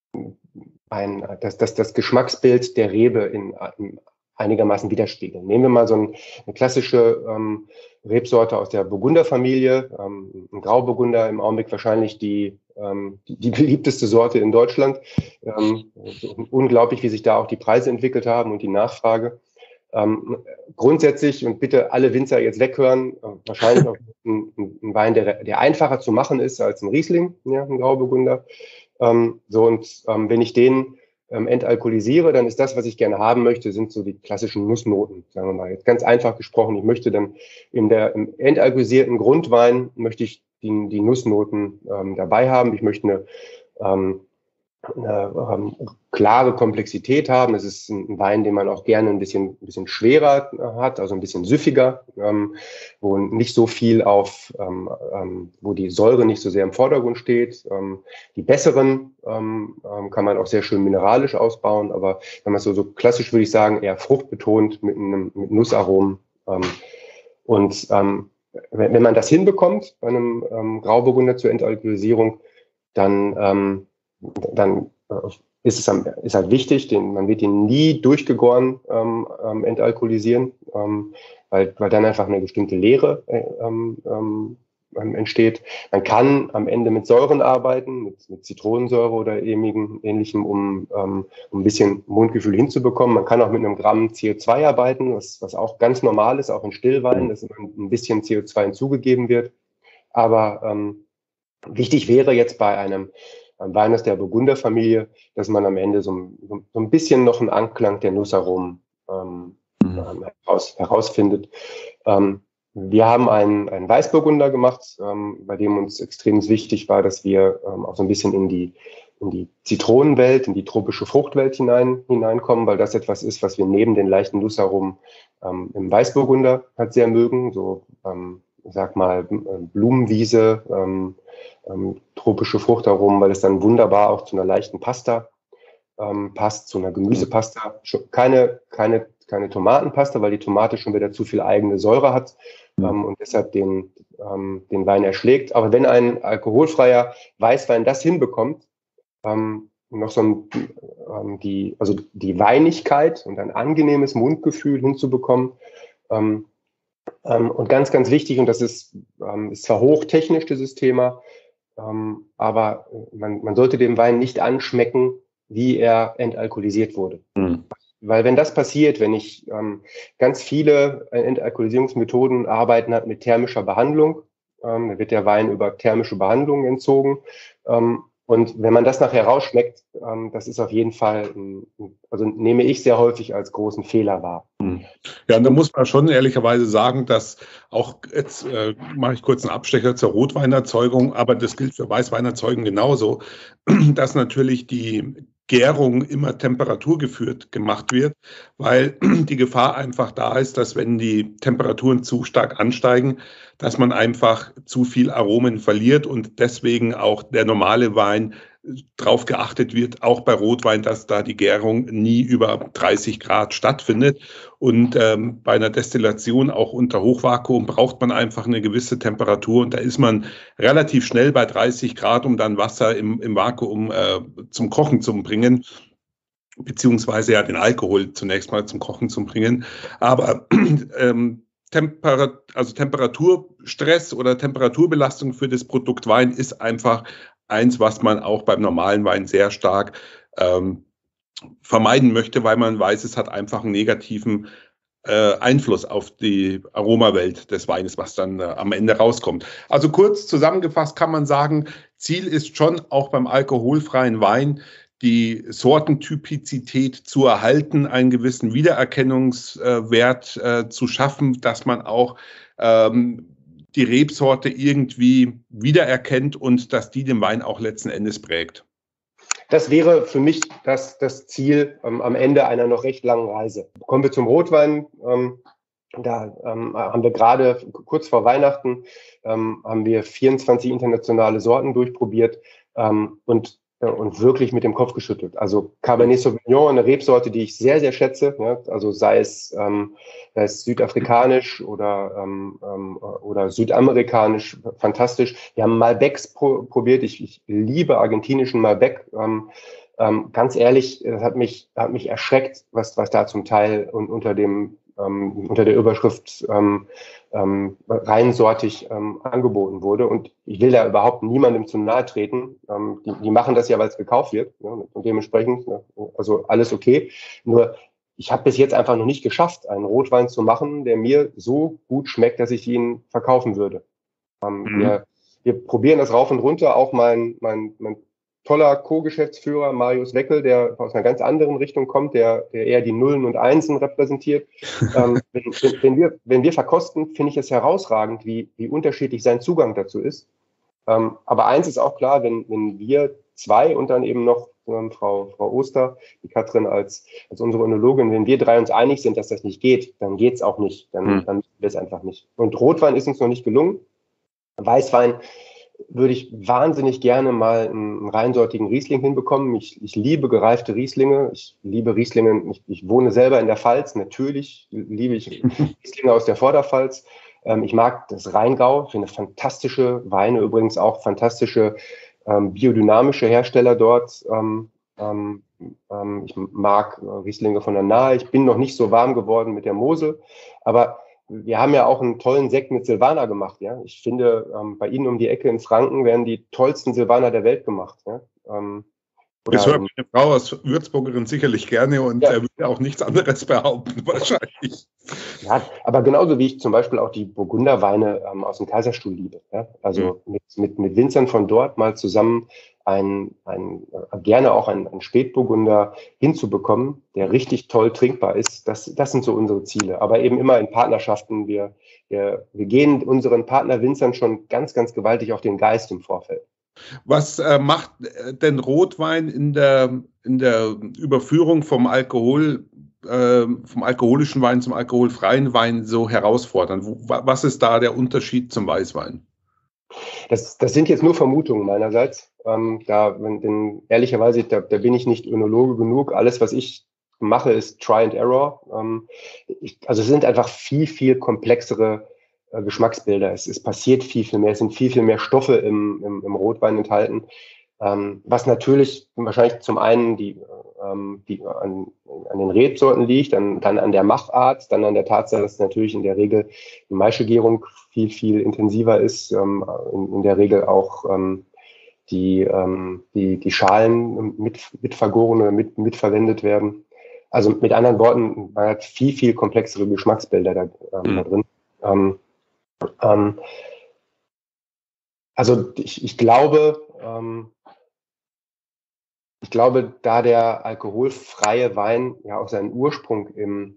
ein, das, das, das Geschmacksbild der Rebe in, in einigermaßen widerspiegeln. Nehmen wir mal so ein, eine klassische ähm, Rebsorte aus der Burgunderfamilie, ähm, ein Grauburgunder, im Augenblick wahrscheinlich die, ähm, die, die beliebteste Sorte in Deutschland. Ähm, unglaublich, wie sich da auch die Preise entwickelt haben und die Nachfrage. Ähm, grundsätzlich, und bitte alle Winzer jetzt weghören, äh, wahrscheinlich auch ein, ein Wein, der, der einfacher zu machen ist als ein Riesling, ja, ein Grauburgunder. Ähm, so, und ähm, wenn ich den ähm, entalkoholisiere, dann ist das, was ich gerne haben möchte, sind so die klassischen Nussnoten, sagen wir mal. Jetzt ganz einfach gesprochen, ich möchte dann in der im entalkoholisierten Grundwein, möchte ich die, die Nussnoten ähm, dabei haben. Ich möchte eine, ähm, eine ähm, klare Komplexität haben. Es ist ein Wein, den man auch gerne ein bisschen, ein bisschen schwerer hat, also ein bisschen süffiger, ähm, wo nicht so viel auf, ähm, ähm, wo die Säure nicht so sehr im Vordergrund steht. Ähm, die besseren ähm, kann man auch sehr schön mineralisch ausbauen, aber wenn man so, so klassisch würde ich sagen, eher fruchtbetont mit einem mit Nussaromen. Ähm, und ähm, wenn, wenn man das hinbekommt bei einem ähm, Grauburgunder zur Entalkoholisierung, dann ähm, dann äh, ist es am, ist halt wichtig, den, man wird ihn nie durchgegoren ähm, ähm, entalkoholisieren, ähm, weil, weil dann einfach eine bestimmte Leere äh, ähm, ähm, entsteht. Man kann am Ende mit Säuren arbeiten, mit, mit Zitronensäure oder ähnlichem, ähnlichem um, ähm, um ein bisschen Mundgefühl hinzubekommen. Man kann auch mit einem Gramm C O zwei arbeiten, was, was auch ganz normal ist, auch in Stillweinen, dass ein bisschen C O zwei hinzugegeben wird. Aber ähm, wichtig wäre jetzt bei einem Ein Wein aus der Burgunderfamilie, dass man am Ende so, so, so ein bisschen noch einen Anklang der Nussaromen ähm, mhm. heraus, herausfindet. Ähm, wir haben einen, einen Weißburgunder gemacht, ähm, bei dem uns extrem wichtig war, dass wir ähm, auch so ein bisschen in die, in die Zitronenwelt, in die tropische Fruchtwelt hinein, hineinkommen, weil das etwas ist, was wir neben den leichten Nussaromen ähm, im Weißburgunder halt sehr mögen. So, ähm, ich sag mal, Blumenwiese, ähm, ähm, tropische Fruchtaromen, weil es dann wunderbar auch zu einer leichten Pasta ähm, passt, zu einer Gemüsepasta. Keine, keine, keine Tomatenpasta, weil die Tomate schon wieder zu viel eigene Säure hat ähm, und deshalb den, ähm, den Wein erschlägt. Aber wenn ein alkoholfreier Weißwein das hinbekommt, ähm, noch so ein, ähm, die, also die Weinigkeit und ein angenehmes Mundgefühl hinzubekommen, ähm, ähm, und ganz, ganz wichtig, und das ist, ähm, ist zwar hochtechnisch, dieses Thema, ähm, aber man, man sollte dem Wein nicht anschmecken, wie er entalkoholisiert wurde. Mhm. Weil wenn das passiert, wenn ich ähm, ganz viele Entalkoholisierungsmethoden arbeiten hat mit thermischer Behandlung, ähm, dann wird der Wein über thermische Behandlung entzogen. Ähm, und wenn man das nachher rausschmeckt, ähm, das ist auf jeden Fall, ein, also nehme ich sehr häufig als großen Fehler wahr. Ja, und da muss man schon ehrlicherweise sagen, dass auch, jetzt äh, mache ich kurz einen Abstecher zur Rotweinerzeugung, aber das gilt für Weißweinerzeugung genauso, dass natürlich die Gärung immer temperaturgeführt gemacht wird, weil die Gefahr einfach da ist, dass wenn die Temperaturen zu stark ansteigen, dass man einfach zu viel Aromen verliert und deswegen auch der normale Wein darauf geachtet wird, auch bei Rotwein, dass da die Gärung nie über dreißig Grad stattfindet. Und ähm, bei einer Destillation auch unter Hochvakuum braucht man einfach eine gewisse Temperatur. Und da ist man relativ schnell bei dreißig Grad, um dann Wasser im, im Vakuum äh, zum Kochen zu bringen, beziehungsweise ja den Alkohol zunächst mal zum Kochen zu bringen. Aber ähm, Temperat- also Temperaturstress oder Temperaturbelastung für das Produkt Wein ist einfach eins, was man auch beim normalen Wein sehr stark ähm, vermeiden möchte, weil man weiß, es hat einfach einen negativen äh, Einfluss auf die Aromawelt des Weines, was dann äh, am Ende rauskommt. Also kurz zusammengefasst kann man sagen, Ziel ist schon auch beim alkoholfreien Wein, die Sortentypizität zu erhalten, einen gewissen Wiedererkennungswert äh, zu schaffen, dass man auch ähm, die Rebsorte irgendwie wiedererkennt und dass die den Wein auch letzten Endes prägt. Das wäre für mich das, das Ziel ähm, am Ende einer noch recht langen Reise. Kommen wir zum Rotwein. Ähm, da ähm, haben wir gerade kurz vor Weihnachten ähm, haben wir vierundzwanzig internationale Sorten durchprobiert ähm, und und wirklich mit dem Kopf geschüttelt. Also Cabernet Sauvignon, eine Rebsorte, die ich sehr, sehr schätze, ja, also sei es, ähm, sei es südafrikanisch oder, ähm, oder südamerikanisch, fantastisch. Wir haben Malbecs pro, probiert, ich, ich liebe argentinischen Malbec. Ähm, ähm, ganz ehrlich, das hat mich, hat mich erschreckt, was, was da zum Teil und unter dem ähm, unter der Überschrift ähm, ähm, reinsortig ähm, angeboten wurde. Und ich will da überhaupt niemandem zu nahe treten. Ähm, die, die machen das ja, weil es gekauft wird. Ja, und dementsprechend, ja, also alles okay. Nur ich habe bis jetzt einfach noch nicht geschafft, einen Rotwein zu machen, der mir so gut schmeckt, dass ich ihn verkaufen würde. Ähm, mhm. wir, wir probieren das rauf und runter. Auch mein, mein, mein toller Co-Geschäftsführer Marius Weckel, der aus einer ganz anderen Richtung kommt, der, der eher die Nullen und Einsen repräsentiert. ähm, wenn, wenn, wir, wenn wir verkosten, finde ich es herausragend, wie, wie unterschiedlich sein Zugang dazu ist. Ähm, aber eins ist auch klar, wenn, wenn wir zwei und dann eben noch ähm, Frau, Frau Oster, die Katrin als, als unsere Önologin, wenn wir drei uns einig sind, dass das nicht geht, dann geht es auch nicht. Dann, hm. dann müssen wir es einfach nicht. Und Rotwein ist uns noch nicht gelungen. Weißwein würde ich wahnsinnig gerne mal einen reinsortigen Riesling hinbekommen. Ich, ich liebe gereifte Rieslinge. Ich liebe Rieslinge. Ich, ich wohne selber in der Pfalz. Natürlich liebe ich Rieslinge aus der Vorderpfalz. Ähm, ich mag das Rheingau. Ich finde fantastische Weine, übrigens auch fantastische ähm, biodynamische Hersteller dort. Ähm, ähm, ähm, ich mag Rieslinge von der Nahe. Ich bin noch nicht so warm geworden mit der Mosel, aber wir haben ja auch einen tollen Sekt mit Silvaner gemacht. Ja, ich finde, ähm, bei Ihnen um die Ecke in Franken werden die tollsten Silvaner der Welt gemacht. Ja? Ähm, oder, das hört meine Frau als Würzburgerin sicherlich gerne und ja. Er würde auch nichts anderes behaupten, wahrscheinlich. Ja, aber genauso wie ich zum Beispiel auch die Burgunderweine ähm, aus dem Kaiserstuhl liebe. Ja? Also mhm. mit, mit, mit Winzern von dort mal zusammen ein, ein äh, gerne auch ein, ein Spätburgunder hinzubekommen, der richtig toll trinkbar ist. Das, das sind so unsere Ziele. Aber eben immer in Partnerschaften. Wir, wir, wir gehen unseren Partnerwinzern schon ganz, ganz gewaltig auf den Geist im Vorfeld. Was äh, macht denn Rotwein in der, in der Überführung vom Alkohol, äh, vom alkoholischen Wein zum alkoholfreien Wein so herausfordernd? Wo, was ist da der Unterschied zum Weißwein? Das, das sind jetzt nur Vermutungen meinerseits. Ähm, da, wenn, denn, ehrlicherweise, da, da bin ich nicht Önologe genug. Alles, was ich mache, ist Try and Error. Ähm, ich, also es sind einfach viel, viel komplexere äh, Geschmacksbilder. Es, es passiert viel, viel mehr. Es sind viel, viel mehr Stoffe im, im, im Rotwein enthalten. Ähm, was natürlich wahrscheinlich zum einen die, ähm, die an, an den Rebsorten liegt, dann, dann an der Machart, dann an der Tatsache, dass natürlich in der Regel die Maischegärung viel, viel intensiver ist, ähm, in, in der Regel auch ähm, die, ähm, die, die Schalen mit, mit vergoren oder mit, mit verwendet werden. Also mit anderen Worten, man hat viel, viel komplexere Geschmacksbilder da, ähm, mhm. da drin. Ähm, ähm, also ich, ich glaube, ähm, Ich glaube, da der alkoholfreie Wein ja auch seinen Ursprung im,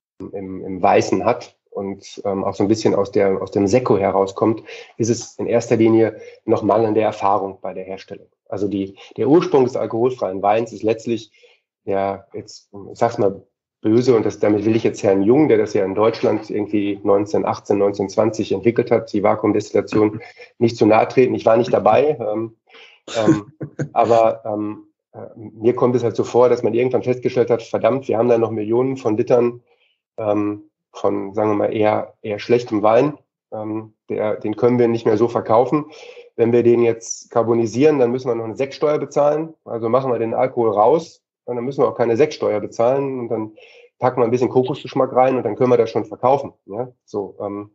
im, im Weißen hat und ähm, auch so ein bisschen aus, der, aus dem Sekko herauskommt, ist es in erster Linie noch mangelnde Erfahrung bei der Herstellung. Also die, der Ursprung des alkoholfreien Weins ist letztlich der, jetzt, ich sag's mal böse, und das, damit will ich jetzt Herrn Jung, der das ja in Deutschland irgendwie neunzehnhundertachtzehn, neunzehnhundertzwanzig entwickelt hat, die Vakuumdestillation, nicht zu nahe treten. Ich war nicht dabei, ähm, ähm, aber ähm, mir kommt es halt so vor, dass man irgendwann festgestellt hat, verdammt, wir haben da noch Millionen von Litern ähm, von, sagen wir mal, eher, eher schlechtem Wein. Ähm, der, den können wir nicht mehr so verkaufen. Wenn wir den jetzt carbonisieren, dann müssen wir noch eine Sektsteuer bezahlen. Also machen wir den Alkohol raus und dann müssen wir auch keine Sektsteuer bezahlen. Und dann packen wir ein bisschen Kokosgeschmack rein und dann können wir das schon verkaufen. Ja? So, ähm,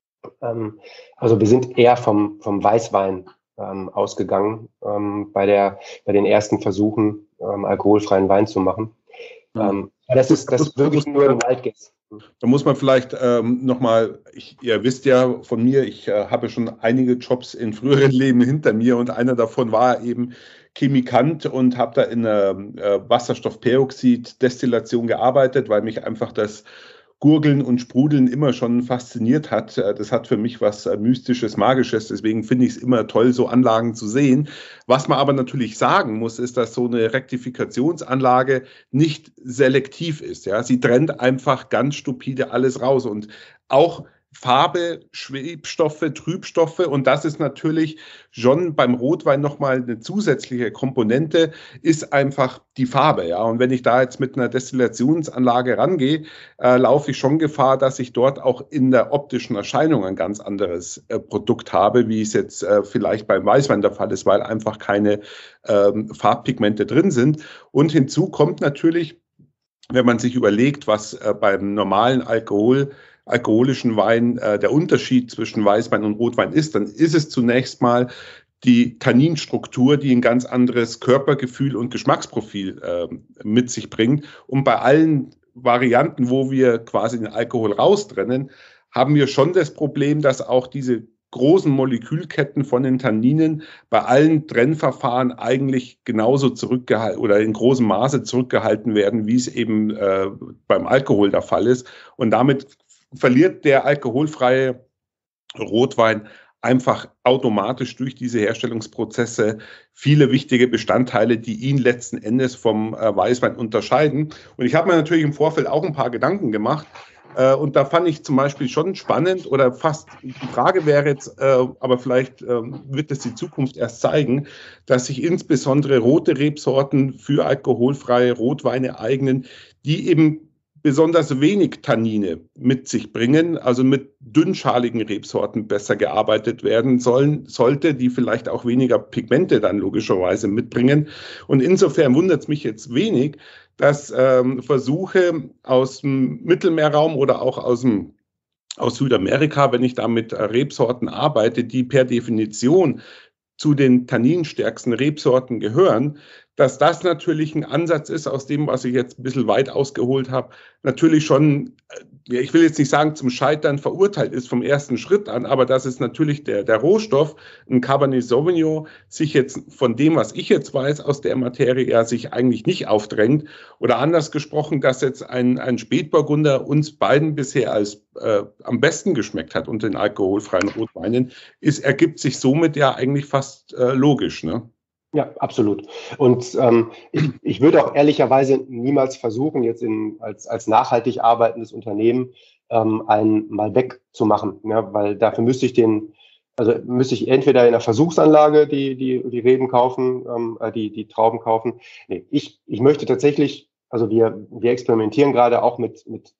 ähm, also wir sind eher vom, vom Weißwein Ähm, ausgegangen ähm, bei, der, bei den ersten Versuchen, ähm, alkoholfreien Wein zu machen. Ja. Ähm, das ist das ist wirklich nur ein Wildguess. Da muss man vielleicht ähm, nochmal, ihr wisst ja von mir, ich äh, habe schon einige Jobs in früheren Leben hinter mir und einer davon war eben Chemikant und habe da in der äh, Wasserstoffperoxid-Destillation gearbeitet, weil mich einfach das Gurgeln und Sprudeln immer schon fasziniert hat. Das hat für mich was Mystisches, Magisches. Deswegen finde ich es immer toll, so Anlagen zu sehen. Was man aber natürlich sagen muss, ist, dass so eine Rektifikationsanlage nicht selektiv ist. Ja? Sie trennt einfach ganz stupide alles raus. Und auch Farbe, Schwebstoffe, Trübstoffe, und das ist natürlich schon beim Rotwein nochmal eine zusätzliche Komponente, ist einfach die Farbe. Ja? Und wenn ich da jetzt mit einer Destillationsanlage rangehe, äh, laufe ich schon Gefahr, dass ich dort auch in der optischen Erscheinung ein ganz anderes äh, Produkt habe, wie es jetzt äh, vielleicht beim Weißwein der Fall ist, weil einfach keine ähm, Farbpigmente drin sind. Und hinzu kommt natürlich, wenn man sich überlegt, was äh, beim normalen Alkohol alkoholischen Wein äh, der Unterschied zwischen Weißwein und Rotwein ist, dann ist es zunächst mal die Tanninstruktur, die ein ganz anderes Körpergefühl und Geschmacksprofil äh, mit sich bringt. Und bei allen Varianten, wo wir quasi den Alkohol raustrennen, haben wir schon das Problem, dass auch diese großen Molekülketten von den Tanninen bei allen Trennverfahren eigentlich genauso zurückgehalten oder in großem Maße zurückgehalten werden, wie es eben äh, beim Alkohol der Fall ist. Und damit verliert der alkoholfreie Rotwein einfach automatisch durch diese Herstellungsprozesse viele wichtige Bestandteile, die ihn letzten Endes vom äh, Weißwein unterscheiden. Und ich habe mir natürlich im Vorfeld auch ein paar Gedanken gemacht. Äh, und da fand ich zum Beispiel schon spannend oder fast, die Frage wäre jetzt, äh, aber vielleicht äh, wird es die Zukunft erst zeigen, dass sich insbesondere rote Rebsorten für alkoholfreie Rotweine eignen, die eben besonders wenig Tannine mit sich bringen, also mit dünnschaligen Rebsorten besser gearbeitet werden sollen, sollte, die vielleicht auch weniger Pigmente dann logischerweise mitbringen. Und insofern wundert es mich jetzt wenig, dass ähm, Versuche aus dem Mittelmeerraum oder auch aus dem aus Südamerika, wenn ich da mit Rebsorten arbeite, die per Definition zu den tanninstärksten Rebsorten gehören, dass das natürlich ein Ansatz ist, aus dem, was ich jetzt ein bisschen weit ausgeholt habe, natürlich schon, ja, ich will jetzt nicht sagen, zum Scheitern verurteilt ist vom ersten Schritt an, aber dass es natürlich der, der Rohstoff, ein Cabernet Sauvignon, sich jetzt von dem, was ich jetzt weiß, aus der Materie ja sich eigentlich nicht aufdrängt. Oder anders gesprochen, dass jetzt ein, ein Spätburgunder uns beiden bisher als äh, am besten geschmeckt hat unter den alkoholfreien Rotweinen, ist, ergibt sich somit ja eigentlich fast äh, logisch, ne? Ja, absolut. Und ähm, ich, ich würde auch ehrlicherweise niemals versuchen, jetzt in, als, als nachhaltig arbeitendes Unternehmen ähm, ein Malbec zu machen, ja, weil dafür müsste ich den, also müsste ich entweder in der Versuchsanlage die, die, die Reben kaufen, ähm, die, die Trauben kaufen. Nee, ich, ich möchte tatsächlich, also wir, wir experimentieren gerade auch mit, mit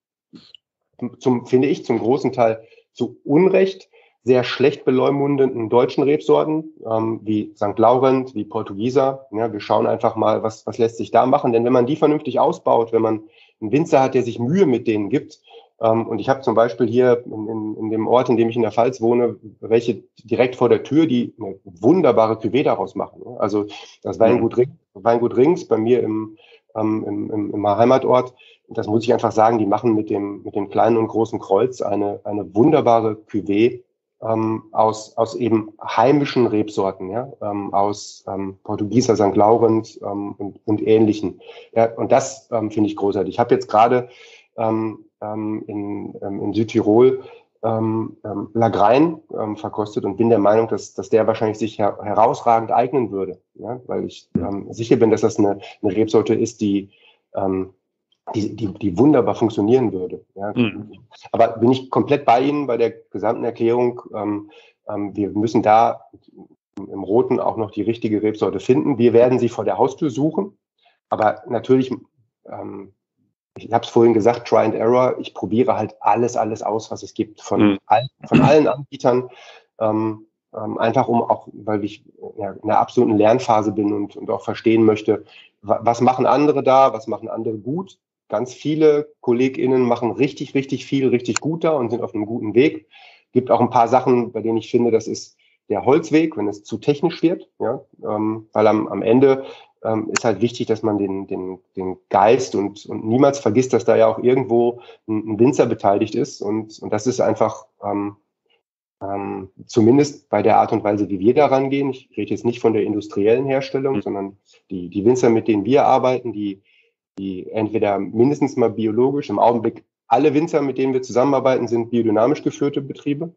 zum, finde ich, zum großen Teil zu Unrecht sehr schlecht beleumundenden deutschen Rebsorten, ähm, wie Sankt Laurent, wie Portugieser. Ja, wir schauen einfach mal, was, was lässt sich da machen. Denn wenn man die vernünftig ausbaut, wenn man einen Winzer hat, der sich Mühe mit denen gibt, ähm, und ich habe zum Beispiel hier in, in, in dem Ort, in dem ich in der Pfalz wohne, welche direkt vor der Tür, die eine wunderbare Cuvée daraus machen. Ja. Also das Weingut, Ring, Weingut Rings bei mir im, ähm, im, im, im Heimatort, das muss ich einfach sagen, die machen mit dem, mit dem kleinen und großen Kreuz eine, eine wunderbare Cuvée, Ähm, aus, aus eben heimischen Rebsorten, ja, ähm, aus ähm, Portugieser, Sankt Laurent ähm, und, und Ähnlichen. Ja, und das ähm, finde ich großartig. Ich habe jetzt gerade ähm, ähm, in, ähm, in Südtirol ähm, ähm, Lagrein ähm, verkostet und bin der Meinung, dass, dass der wahrscheinlich sich her herausragend eignen würde, ja, weil ich ähm, sicher bin, dass das eine, eine Rebsorte ist, die ähm, Die, die, die wunderbar funktionieren würde. Ja. Mhm. Aber bin ich komplett bei Ihnen bei der gesamten Erklärung. Ähm, ähm, wir müssen da im Roten auch noch die richtige Rebsorte finden. Wir werden sie vor der Haustür suchen. Aber natürlich, ähm, ich habe es vorhin gesagt, Try and Error. Ich probiere halt alles, alles aus, was es gibt von, mhm. all, von allen Anbietern. Ähm, ähm, einfach um auch, weil ich ja, in einer absoluten Lernphase bin und, und auch verstehen möchte, was machen andere da, was machen andere gut. Ganz viele KollegInnen machen richtig, richtig viel, richtig gut da und sind auf einem guten Weg. Gibt auch ein paar Sachen, bei denen ich finde, das ist der Holzweg, wenn es zu technisch wird, ja, ähm, weil am, am Ende ähm, ist halt wichtig, dass man den, den, den Geist und, und niemals vergisst, dass da ja auch irgendwo ein, ein Winzer beteiligt ist und, und das ist einfach ähm, ähm, zumindest bei der Art und Weise, wie wir da rangehen. Ich rede jetzt nicht von der industriellen Herstellung, mhm. sondern die, die Winzer, mit denen wir arbeiten, die die entweder mindestens mal biologisch, im Augenblick alle Winzer, mit denen wir zusammenarbeiten, sind biodynamisch geführte Betriebe,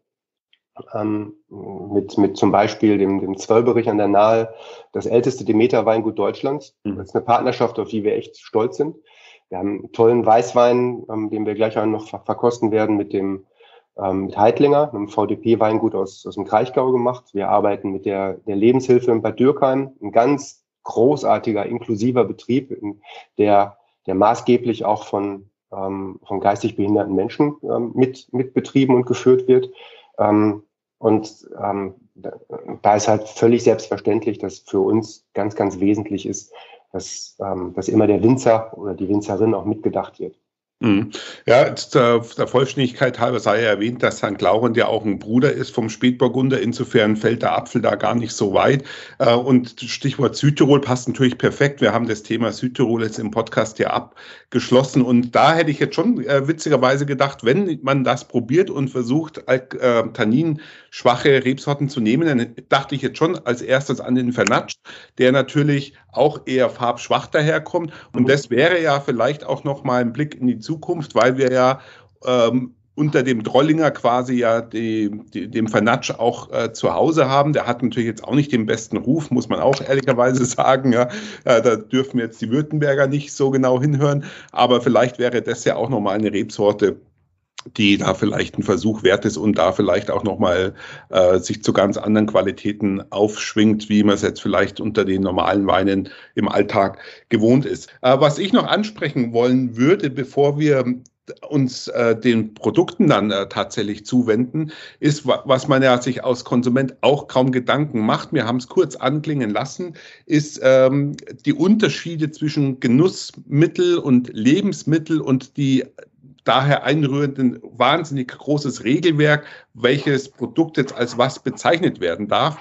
ähm, mit, mit zum Beispiel dem, dem Zwölberich an der Nahe, das älteste Demeter-Weingut Deutschlands. Das ist eine Partnerschaft, auf die wir echt stolz sind. Wir haben einen tollen Weißwein, ähm, den wir gleich auch noch ver verkosten werden, mit dem ähm, mit Heidlinger, einem V D P-Weingut aus, aus dem Kraichgau gemacht. Wir arbeiten mit der, der Lebenshilfe in Bad Dürkheim, ein ganz großartiger, inklusiver Betrieb, der, der maßgeblich auch von, ähm, von geistig behinderten Menschen ähm, mit, mit betrieben und geführt wird. Ähm, und ähm, da ist halt völlig selbstverständlich, dass für uns ganz, ganz wesentlich ist, dass, ähm, dass immer der Winzer oder die Winzerin auch mitgedacht wird. Ja, der, der Vollständigkeit halber sei ja erwähnt, dass Sankt Laurent ja auch ein Bruder ist vom Spätburgunder. Insofern fällt der Apfel da gar nicht so weit. Und Stichwort Südtirol passt natürlich perfekt. Wir haben das Thema Südtirol jetzt im Podcast ja abgeschlossen. Und da hätte ich jetzt schon äh, witzigerweise gedacht, wenn man das probiert und versucht, äh, tanninschwache Rebsorten zu nehmen, dann dachte ich jetzt schon als erstes an den Vernatsch, der natürlich auch eher farbschwach daherkommt. Und das wäre ja vielleicht auch noch mal ein Blick in die Zukunft, weil wir ja ähm, unter dem Drollinger quasi ja die, die, dem Vernatsch auch äh, zu Hause haben. Der hat natürlich jetzt auch nicht den besten Ruf, muss man auch ehrlicherweise sagen. Ja. Äh, da dürfen jetzt die Württemberger nicht so genau hinhören. Aber vielleicht wäre das ja auch nochmal eine Rebsorte, die da vielleicht ein Versuch wert ist und da vielleicht auch nochmal äh, sich zu ganz anderen Qualitäten aufschwingt, wie man es jetzt vielleicht unter den normalen Weinen im Alltag gewohnt ist. Äh, was ich noch ansprechen wollen würde, bevor wir uns äh, den Produkten dann äh, tatsächlich zuwenden, ist, was man ja sich als Konsument auch kaum Gedanken macht, wir haben es kurz anklingen lassen, ist ähm, die Unterschiede zwischen Genussmittel und Lebensmittel und die daher einrührenden wahnsinnig großes Regelwerk, welches Produkt jetzt als was bezeichnet werden darf.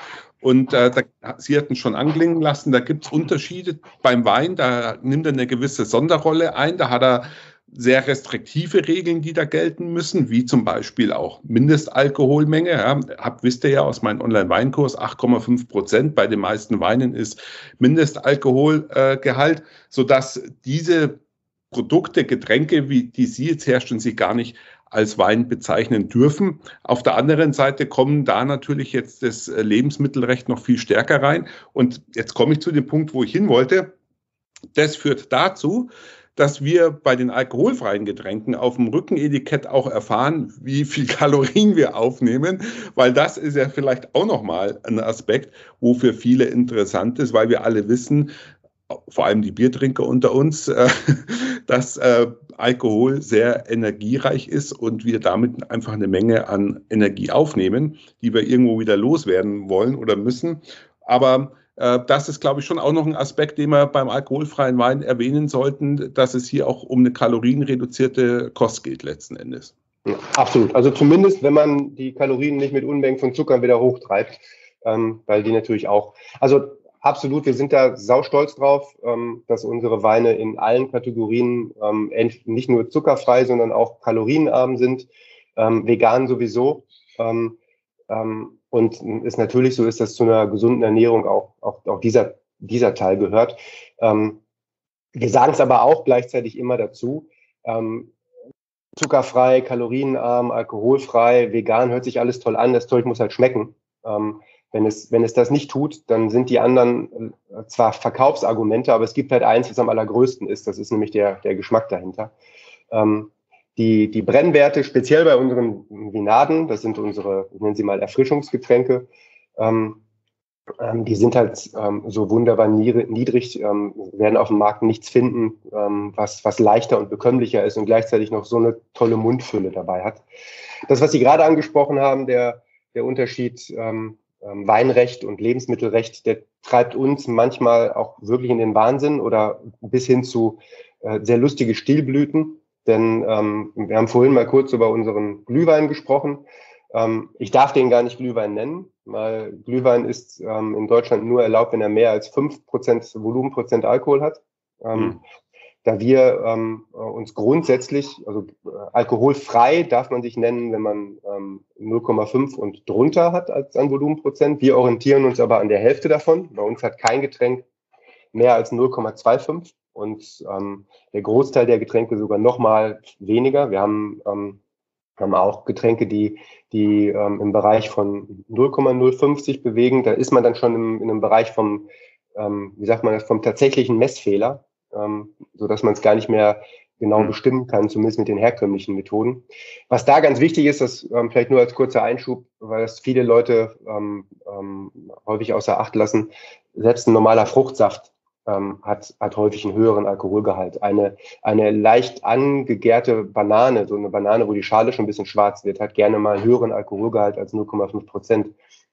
Und äh, da, Sie hatten schon anklingen lassen, da gibt es Unterschiede beim Wein, da nimmt er eine gewisse Sonderrolle ein, da hat er sehr restriktive Regeln, die da gelten müssen, wie zum Beispiel auch Mindestalkoholmenge. Ja, habt, wisst ihr ja aus meinem Online-Weinkurs, acht Komma fünf Prozent bei den meisten Weinen ist Mindestalkoholgehalt, äh, sodass diese Produkte, Getränke, wie die Sie jetzt herstellen, sich gar nicht als Wein bezeichnen dürfen. Auf der anderen Seite kommen da natürlich jetzt das Lebensmittelrecht noch viel stärker rein. Und jetzt komme ich zu dem Punkt, wo ich hin wollte. Das führt dazu, dass wir bei den alkoholfreien Getränken auf dem Rückenetikett auch erfahren, wie viel Kalorien wir aufnehmen, weil das ist ja vielleicht auch nochmal ein Aspekt, wo für viele interessant ist, weil wir alle wissen, vor allem die Biertrinker unter uns, äh, dass äh, Alkohol sehr energiereich ist und wir damit einfach eine Menge an Energie aufnehmen, die wir irgendwo wieder loswerden wollen oder müssen. Aber äh, das ist, glaube ich, schon auch noch ein Aspekt, den wir beim alkoholfreien Wein erwähnen sollten, dass es hier auch um eine kalorienreduzierte Kost geht letzten Endes. Ja, absolut. Also zumindest, wenn man die Kalorien nicht mit Unmengen von Zucker wieder hochtreibt, ähm, weil die natürlich auch, also absolut, wir sind da saustolz drauf, ähm, dass unsere Weine in allen Kategorien ähm, nicht nur zuckerfrei, sondern auch kalorienarm sind, ähm, vegan sowieso. Ähm, ähm, und es natürlich so ist, dass zu einer gesunden Ernährung auch, auch, auch dieser, dieser Teil gehört. Ähm, wir sagen es aber auch gleichzeitig immer dazu, ähm, zuckerfrei, kalorienarm, alkoholfrei, vegan, hört sich alles toll an, das Zeug muss halt schmecken. Ähm, Wenn es, wenn es das nicht tut, dann sind die anderen äh, zwar Verkaufsargumente, aber es gibt halt eins, was am allergrößten ist. Das ist nämlich der, der Geschmack dahinter. Ähm, die, die Brennwerte, speziell bei unseren Vinaden, das sind unsere, nennen Sie mal Erfrischungsgetränke, ähm, ähm, die sind halt ähm, so wunderbar niedrig, ähm, werden auf dem Markt nichts finden, ähm, was, was leichter und bekömmlicher ist und gleichzeitig noch so eine tolle Mundfülle dabei hat. Das, was Sie gerade angesprochen haben, der, der Unterschied, ähm, Weinrecht und Lebensmittelrecht, der treibt uns manchmal auch wirklich in den Wahnsinn oder bis hin zu äh, sehr lustige Stilblüten. Denn ähm, wir haben vorhin mal kurz über unseren Glühwein gesprochen. Ähm, ich darf den gar nicht Glühwein nennen, weil Glühwein ist ähm, in Deutschland nur erlaubt, wenn er mehr als fünf Prozent Volumenprozent Alkohol hat. Ähm, hm. Da wir ähm, uns grundsätzlich, also äh, alkoholfrei darf man sich nennen, wenn man ähm, null Komma fünf und drunter hat als an Volumenprozent. Wir orientieren uns aber an der Hälfte davon. Bei uns hat kein Getränk mehr als null Komma fünfundzwanzig und ähm, der Großteil der Getränke sogar noch mal weniger. Wir haben, ähm, haben auch Getränke, die, die ähm, im Bereich von null Komma null fünf sich bewegen. Da ist man dann schon im, in einem Bereich vom, ähm, wie sagt man das, vom tatsächlichen Messfehler. Ähm, so dass man es gar nicht mehr genau mhm. bestimmen kann, zumindest mit den herkömmlichen Methoden. Was da ganz wichtig ist, das ähm, vielleicht nur als kurzer Einschub, weil das viele Leute ähm, ähm, häufig außer Acht lassen, selbst ein normaler Fruchtsaft ähm, hat, hat häufig einen höheren Alkoholgehalt. Eine, eine leicht angegärte Banane, so eine Banane, wo die Schale schon ein bisschen schwarz wird, hat gerne mal einen höheren Alkoholgehalt als null Komma fünf Prozent.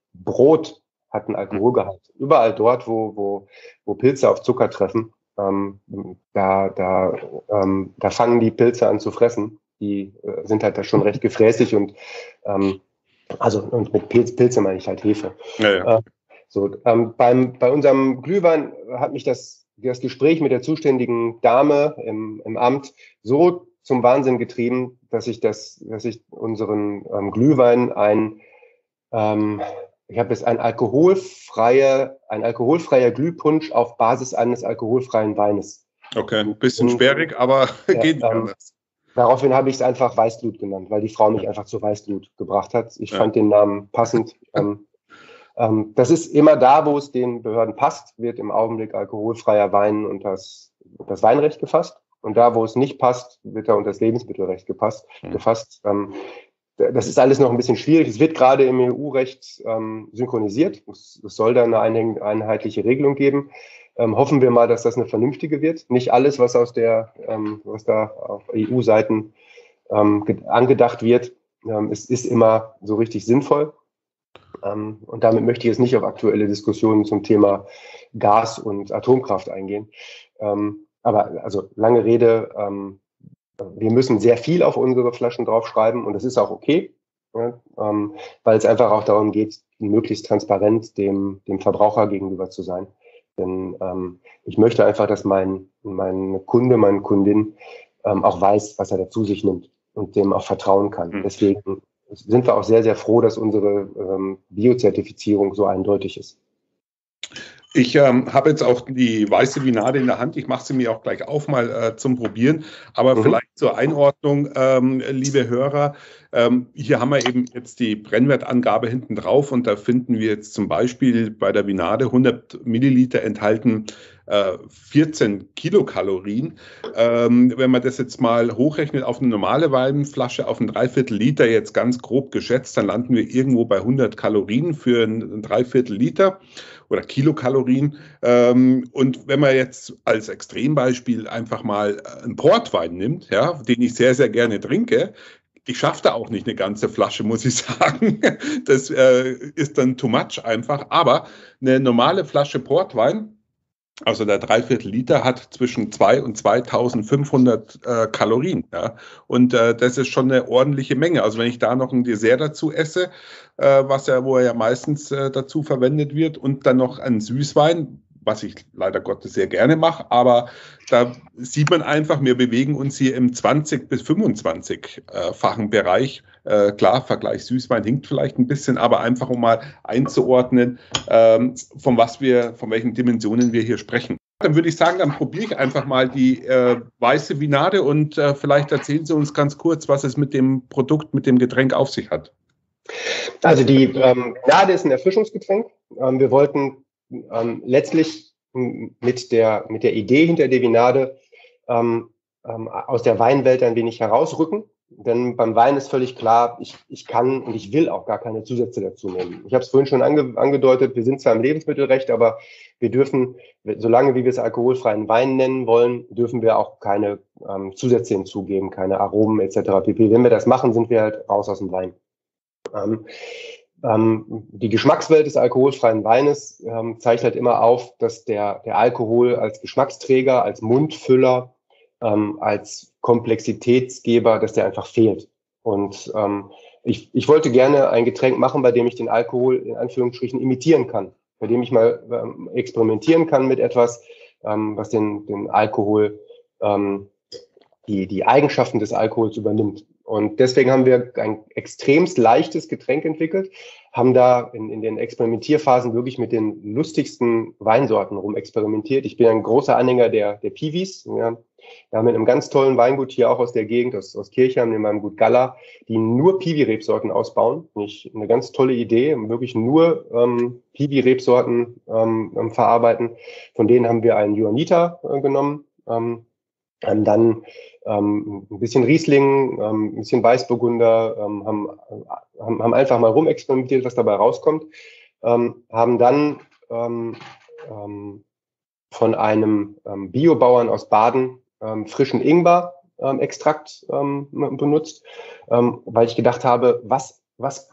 Brot hat einen Alkoholgehalt. Überall dort, wo, wo, wo Pilze auf Zucker treffen, Ähm, da, da, ähm, da fangen die Pilze an zu fressen. Die äh, sind halt da schon recht gefräßig und ähm, also und mit Pilz, Pilze meine ich halt Hefe. Ja, ja. Äh, so, ähm, beim, bei unserem Glühwein hat mich das, das Gespräch mit der zuständigen Dame im, im Amt so zum Wahnsinn getrieben, dass ich das, dass ich unseren ähm, Glühwein ein ähm, Ich habe jetzt ein alkoholfreier, ein alkoholfreier Glühpunsch auf Basis eines alkoholfreien Weines. Okay, ein bisschen und, sperrig, aber ja, geht nicht ähm, anders. Daraufhin habe ich es einfach Weißglut genannt, weil die Frau mich einfach zu Weißglut gebracht hat. Ich ja. fand den Namen passend. ähm, ähm, das ist immer da, wo es den Behörden passt, wird im Augenblick alkoholfreier Wein unter das, das Weinrecht gefasst. Und da, wo es nicht passt, wird er unter das Lebensmittelrecht gepasst, mhm. gefasst. Ähm, Das ist alles noch ein bisschen schwierig. Es wird gerade im E U-Recht ähm, synchronisiert. Es, es soll da eine einheitliche Regelung geben. Ähm, hoffen wir mal, dass das eine vernünftige wird. Nicht alles, was aus der, ähm, was da auf E U-Seiten ähm, angedacht wird, ähm, es ist immer so richtig sinnvoll. Ähm, und damit möchte ich jetzt nicht auf aktuelle Diskussionen zum Thema Gas und Atomkraft eingehen. Ähm, aber also lange Rede. Ähm, Wir müssen sehr viel auf unsere Flaschen draufschreiben und das ist auch okay, ja, ähm, weil es einfach auch darum geht, möglichst transparent dem, dem Verbraucher gegenüber zu sein. Denn ähm, ich möchte einfach, dass mein, mein Kunde, meine Kundin ähm, auch weiß, was er da zu sich nimmt und dem auch vertrauen kann. Mhm. Deswegen sind wir auch sehr, sehr froh, dass unsere ähm, Biozertifizierung so eindeutig ist. Ich ähm, habe jetzt auch die weiße Vinade in der Hand. Ich mache sie mir auch gleich auf, mal äh, zum Probieren. Aber mhm. vielleicht zur Einordnung, ähm, liebe Hörer, ähm, hier haben wir eben jetzt die Brennwertangabe hinten drauf und da finden wir jetzt zum Beispiel bei der Vinade hundert Milliliter enthalten äh, vierzehn Kilokalorien. Ähm, wenn man das jetzt mal hochrechnet auf eine normale Weinflasche, auf einen Dreiviertel Liter jetzt ganz grob geschätzt, dann landen wir irgendwo bei hundert Kalorien für ein Dreiviertel Liter oder Kilokalorien. Ähm, und wenn man jetzt als Extrembeispiel einfach mal einen Portwein nimmt, ja, den ich sehr, sehr gerne trinke, ich schaffe da auch nicht eine ganze Flasche, muss ich sagen. Das äh, ist dann too much einfach. Aber eine normale Flasche Portwein, also der Dreiviertel Liter, hat zwischen zweitausend und zweitausendfünfhundert äh, Kalorien. Ja? Und äh, das ist schon eine ordentliche Menge. Also wenn ich da noch ein Dessert dazu esse, äh, was ja, wo er ja meistens äh, dazu verwendet wird, und dann noch einen Süßwein, was ich leider Gottes sehr gerne mache, aber da sieht man einfach, wir bewegen uns hier im zwanzig- bis fünfundzwanzig-fachen Bereich. Äh, klar, Vergleich Süßwein hinkt vielleicht ein bisschen, aber einfach um mal einzuordnen, ähm, von was wir, von welchen Dimensionen wir hier sprechen. Dann würde ich sagen, dann probiere ich einfach mal die äh, weiße Vinade und äh, vielleicht erzählen Sie uns ganz kurz, was es mit dem Produkt, mit dem Getränk auf sich hat. Also die ähm, Vinade ist ein Erfrischungsgetränk. Ähm, wir wollten ähm, letztlich mit der, mit der Idee hinter der Vinade ähm, ähm, aus der Weinwelt ein wenig herausrücken. Denn beim Wein ist völlig klar, ich, ich kann und ich will auch gar keine Zusätze dazu nehmen. Ich habe es vorhin schon ange, angedeutet, wir sind zwar im Lebensmittelrecht, aber wir dürfen, solange wie wir es alkoholfreien Wein nennen wollen, dürfen wir auch keine ähm, Zusätze hinzugeben, keine Aromen et cetera pp. Wenn wir das machen, sind wir halt raus aus dem Wein. Ähm, ähm, die Geschmackswelt des alkoholfreien Weines ähm, zeigt halt immer auf, dass der, der Alkohol als Geschmacksträger, als Mundfüller, ähm, als Komplexitätsgeber, dass der einfach fehlt. Und ähm, ich, ich wollte gerne ein Getränk machen, bei dem ich den Alkohol in Anführungsstrichen imitieren kann, bei dem ich mal ähm, experimentieren kann mit etwas, ähm, was den, den Alkohol, ähm, die, die Eigenschaften des Alkohols übernimmt. Und deswegen haben wir ein extremst leichtes Getränk entwickelt, haben da in, in den Experimentierphasen wirklich mit den lustigsten Weinsorten rumexperimentiert. Ich bin ein großer Anhänger der, der Piwis. Ja. Wir haben mit einem ganz tollen Weingut hier auch aus der Gegend, aus, aus Kirchheim, in meinem Gut Galla, die nur Piwi-Rebsorten ausbauen. Nicht eine ganz tolle Idee, wirklich nur ähm, Piwi-Rebsorten ähm, verarbeiten. Von denen haben wir einen Johanniter äh, genommen, ähm, haben dann ähm, ein bisschen Riesling, ähm, ein bisschen Weißburgunder, ähm, haben, haben, haben einfach mal rumexperimentiert, was dabei rauskommt, ähm, haben dann ähm, ähm, von einem ähm, Biobauern aus Baden ähm, frischen Ingwer-Extrakt ähm, benutzt, ähm, weil ich gedacht habe, was, was,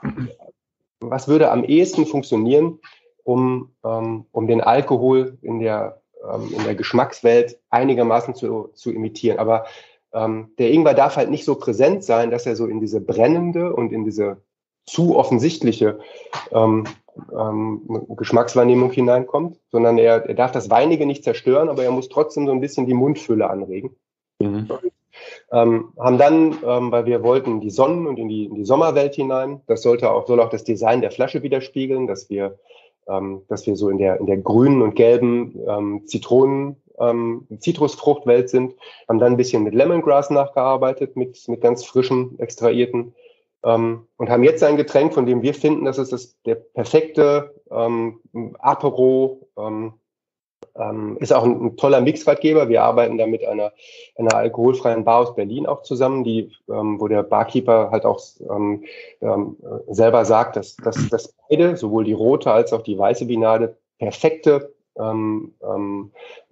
was würde am ehesten funktionieren, um, ähm, um den Alkohol in der, ähm, in der Geschmackswelt einigermaßen zu, zu imitieren. Aber ähm, der Ingwer darf halt nicht so präsent sein, dass er so in diese brennende und in diese zu offensichtliche ähm, ähm, Geschmackswahrnehmung hineinkommt, sondern er, er darf das Weinige nicht zerstören, aber er muss trotzdem so ein bisschen die Mundfülle anregen. Mhm. Ähm, haben dann, ähm, weil wir wollten die Sonnen- und in die, in die Sommerwelt hinein, das sollte auch, soll auch das Design der Flasche widerspiegeln, dass wir, ähm, dass wir so in der, in der grünen und gelben ähm, Zitronen, ähm, Zitrusfruchtwelt sind, haben dann ein bisschen mit Lemongrass nachgearbeitet, mit, mit ganz frischen, extrahierten, ähm, und haben jetzt ein Getränk, von dem wir finden, dass es das, der perfekte ähm, Apero, ähm, ähm, ist auch ein, ein toller Mixratgeber. Wir arbeiten da mit einer, einer alkoholfreien Bar aus Berlin auch zusammen, die, ähm, wo der Barkeeper halt auch ähm, ähm, selber sagt, dass, dass, dass beide, sowohl die rote als auch die weiße Vinade, perfekte ähm, ähm,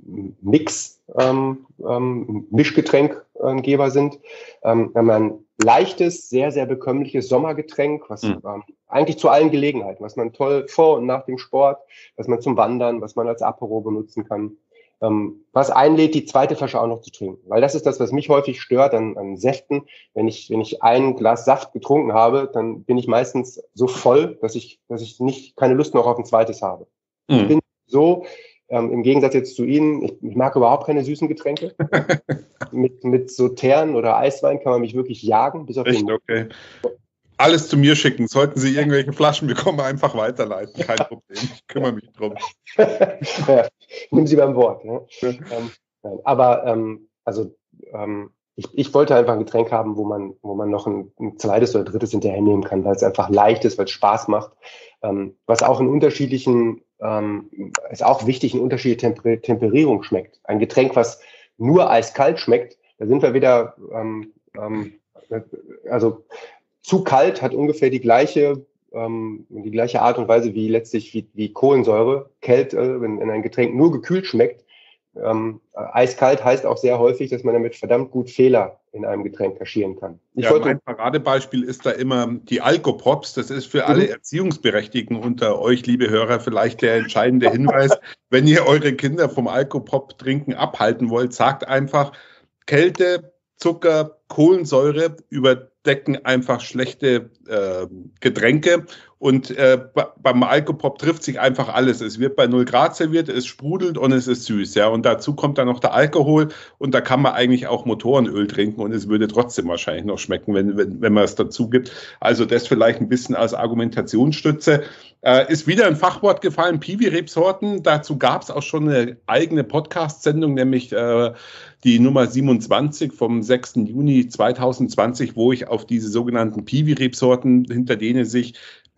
Mix, ähm, ähm, Mischgetränkgeber sind. Ähm, wenn man leichtes, sehr, sehr bekömmliches Sommergetränk, was mhm. ähm, eigentlich zu allen Gelegenheiten, was man toll vor und nach dem Sport, was man zum Wandern, was man als Apero benutzen kann. ähm, was einlädt, die zweite Flasche auch noch zu trinken. Weil das ist das, was mich häufig stört an, an Säften. Wenn ich, wenn ich ein Glas Saft getrunken habe, dann bin ich meistens so voll, dass ich, dass ich nicht, keine Lust noch auf ein zweites habe. Mhm. Ich bin so, ähm, im Gegensatz jetzt zu Ihnen, ich, ich mag überhaupt keine süßen Getränke. mit, mit so Teeren oder Eiswein kann man mich wirklich jagen. Bis auf Echt, den okay. Alles zu mir schicken. Sollten Sie irgendwelche Flaschen bekommen, einfach weiterleiten. Kein Problem. Ich kümmere mich drum. Ja, nehmen Sie beim Wort. Ne? Ja. Ähm, aber ähm, also ähm, ich, ich wollte einfach ein Getränk haben, wo man, wo man noch ein, ein zweites oder drittes hinterher nehmen kann, weil es einfach leicht ist, weil es Spaß macht. Ähm, was auch in unterschiedlichen, ähm, ist auch wichtig, in unterschiedliche Temper Temperierung schmeckt. Ein Getränk, was nur eiskalt schmeckt, da sind wir wieder, ähm, ähm, also zu kalt hat ungefähr die gleiche, ähm, die gleiche Art und Weise wie letztlich wie, wie Kohlensäure. Kälte, wenn, wenn ein Getränk nur gekühlt schmeckt, ähm, eiskalt heißt auch sehr häufig, dass man damit verdammt gut Fehler in einem Getränk kaschieren kann. Ich ja, wollte, mein Paradebeispiel ist da immer die Alkopops. Das ist für alle mhm. Erziehungsberechtigten unter euch, liebe Hörer, vielleicht der entscheidende Hinweis. Wenn ihr eure Kinder vom Alkopop-Trinken abhalten wollt, sagt einfach, Kälte, Zucker, Kohlensäure überdecken einfach schlechte äh, Getränke und äh, beim Alkopop trifft sich einfach alles. Es wird bei null Grad serviert, es sprudelt und es ist süß. Ja? Und dazu kommt dann noch der Alkohol und da kann man eigentlich auch Motorenöl trinken und es würde trotzdem wahrscheinlich noch schmecken, wenn, wenn, wenn man es dazu gibt. Also das vielleicht ein bisschen als Argumentationsstütze. Äh, ist wieder ein Fachwort gefallen, Piwi-Rebsorten. Dazu gab es auch schon eine eigene Podcast-Sendung, nämlich äh, die Nummer siebenundzwanzig vom sechsten Juni zweitausendzwanzig, wo ich auf diese sogenannten Piwi-Rebsorten, hinter denen sich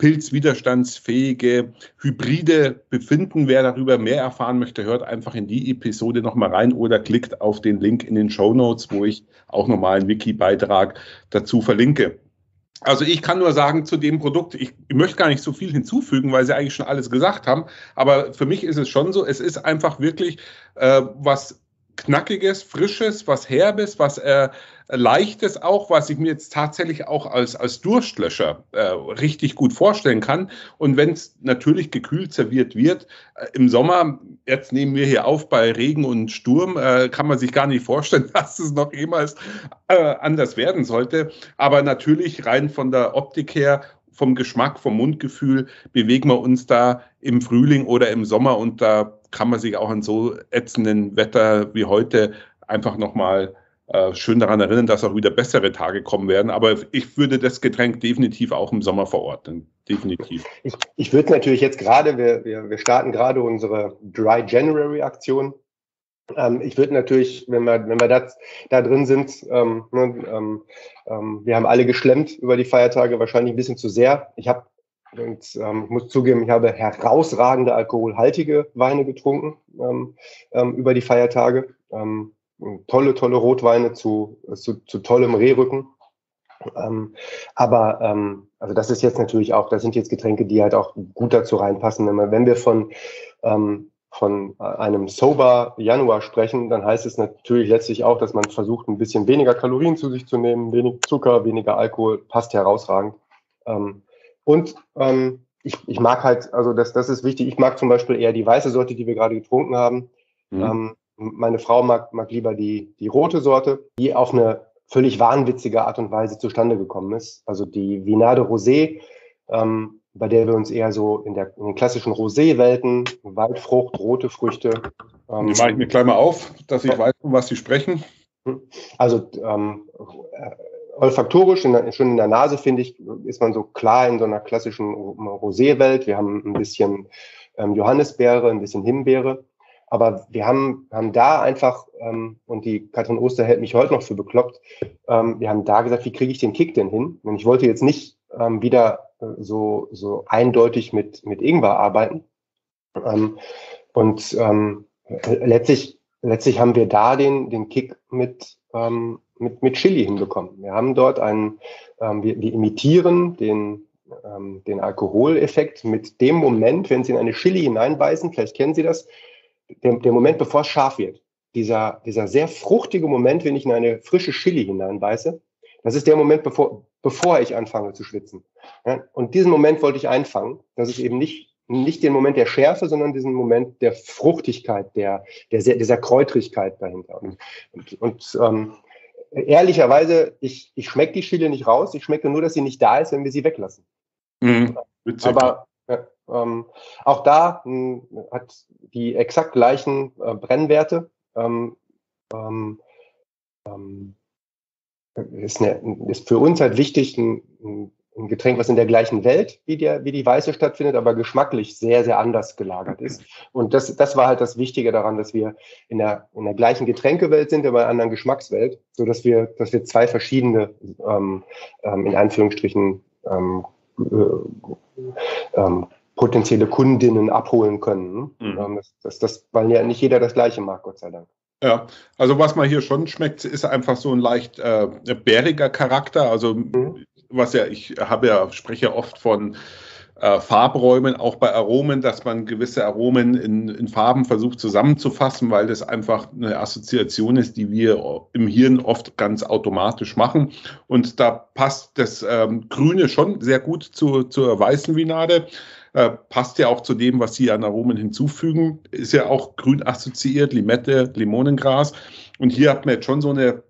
pilzwiderstandsfähige Hybride befinden. Wer darüber mehr erfahren möchte, hört einfach in die Episode nochmal rein oder klickt auf den Link in den Shownotes, wo ich auch nochmal einen Wiki-Beitrag dazu verlinke. Also ich kann nur sagen zu dem Produkt, ich, ich möchte gar nicht so viel hinzufügen, weil Sie eigentlich schon alles gesagt haben, aber für mich ist es schon so, es ist einfach wirklich äh, was Knackiges, Frisches, was Herbes, was äh, Leichtes auch, was ich mir jetzt tatsächlich auch als, als Durstlöscher äh, richtig gut vorstellen kann. Und wenn es natürlich gekühlt serviert wird, äh, im Sommer, jetzt nehmen wir hier auf bei Regen und Sturm, äh, kann man sich gar nicht vorstellen, dass es noch jemals äh, anders werden sollte. Aber natürlich rein von der Optik her, vom Geschmack, vom Mundgefühl bewegen wir uns da im Frühling oder im Sommer und da kann man sich auch an so ätzenden Wetter wie heute einfach nochmal äh, schön daran erinnern, dass auch wieder bessere Tage kommen werden. Aber ich würde das Getränk definitiv auch im Sommer verorten. Definitiv. Ich, ich würde natürlich jetzt gerade, wir, wir, wir starten gerade unsere Dry January Aktion. Ähm, ich würde natürlich, wenn wir, wenn wir das, da drin sind, ähm, ähm, ähm, wir haben alle geschlemmt über die Feiertage, wahrscheinlich ein bisschen zu sehr. Ich habe Und ähm, ich muss zugeben, ich habe herausragende alkoholhaltige Weine getrunken ähm, ähm, über die Feiertage. Ähm, tolle, tolle Rotweine zu, zu, zu tollem Rehrücken. Ähm, aber ähm, also das ist jetzt natürlich auch, das sind jetzt Getränke, die halt auch gut dazu reinpassen. Wenn wir, wenn wir von, ähm, von einem Sober Januar sprechen, dann heißt es natürlich letztlich auch, dass man versucht, ein bisschen weniger Kalorien zu sich zu nehmen, wenig Zucker, weniger Alkohol, passt herausragend. Ähm, Und ähm, ich, ich mag halt, also das, das ist wichtig, ich mag zum Beispiel eher die weiße Sorte, die wir gerade getrunken haben. Mhm. Ähm, meine Frau mag, mag lieber die, die rote Sorte, die auf eine völlig wahnwitzige Art und Weise zustande gekommen ist. Also die Vinade Rosé, ähm, bei der wir uns eher so in, der, in den klassischen Rosé-Welten, Waldfrucht, rote Früchte. Ähm, die mache ich mir gleich mal auf, dass ich ja. weiß, um was Sie sprechen. Also ähm, olfaktorisch, in der, schon in der Nase, finde ich, ist man so klar in so einer klassischen Rosé-Welt. Wir haben ein bisschen ähm, Johannisbeere, ein bisschen Himbeere. Aber wir haben, haben da einfach, ähm, und die Katrin Oster hält mich heute noch für bekloppt, ähm, wir haben da gesagt, wie kriege ich den Kick denn hin? Und ich wollte jetzt nicht ähm, wieder äh, so, so eindeutig mit, mit Ingwer arbeiten. Ähm, und ähm, letztlich, letztlich haben wir da den, den Kick mit, ähm, mit, mit Chili hinbekommen. Wir haben dort einen, ähm, wir, wir imitieren den, ähm, den Alkoholeffekt mit dem Moment, wenn Sie in eine Chili hineinbeißen, vielleicht kennen Sie das, der, der Moment, bevor es scharf wird. Dieser, dieser sehr fruchtige Moment, wenn ich in eine frische Chili hineinbeiße, das ist der Moment, bevor, bevor ich anfange zu schwitzen. Ja, und diesen Moment wollte ich einfangen, dass es eben nicht nicht den Moment der Schärfe, sondern diesen Moment der Fruchtigkeit, der, der dieser Kräutrigkeit dahinter. Und, und, und ähm, ehrlicherweise, ich, ich schmecke die Chili nicht raus, ich schmecke nur, dass sie nicht da ist, wenn wir sie weglassen. Mhm, witzig. Aber äh, ähm, auch da mh, hat die exakt gleichen äh, Brennwerte. Ähm, ähm, ähm, ist, eine, ist für uns halt wichtig, ein, ein Getränk, was in der gleichen Welt wie, der, wie die Weiße stattfindet, aber geschmacklich sehr, sehr anders gelagert ist. Und das, das war halt das Wichtige daran, dass wir in der, in der gleichen Getränkewelt sind, aber in einer anderen Geschmackswelt, sodass wir, dass wir zwei verschiedene, ähm, ähm, in Anführungsstrichen, ähm, äh, ähm, potenzielle Kundinnen abholen können. Mhm. Das, das, das, weil ja nicht jeder das Gleiche mag, Gott sei Dank. Ja, also was man hier schon schmeckt, ist einfach so ein leicht äh, bäriger Charakter. Also mhm. was ja, ich habe ja, spreche ja oft von äh, Farbräumen, auch bei Aromen, dass man gewisse Aromen in, in Farben versucht zusammenzufassen, weil das einfach eine Assoziation ist, die wir im Hirn oft ganz automatisch machen. Und da passt das ähm, Grüne schon sehr gut zu, zur weißen Vinade. Äh, passt ja auch zu dem, was Sie an Aromen hinzufügen. Ist ja auch grün assoziiert, Limette, Limonengras. Und hier hat man jetzt schon so eine,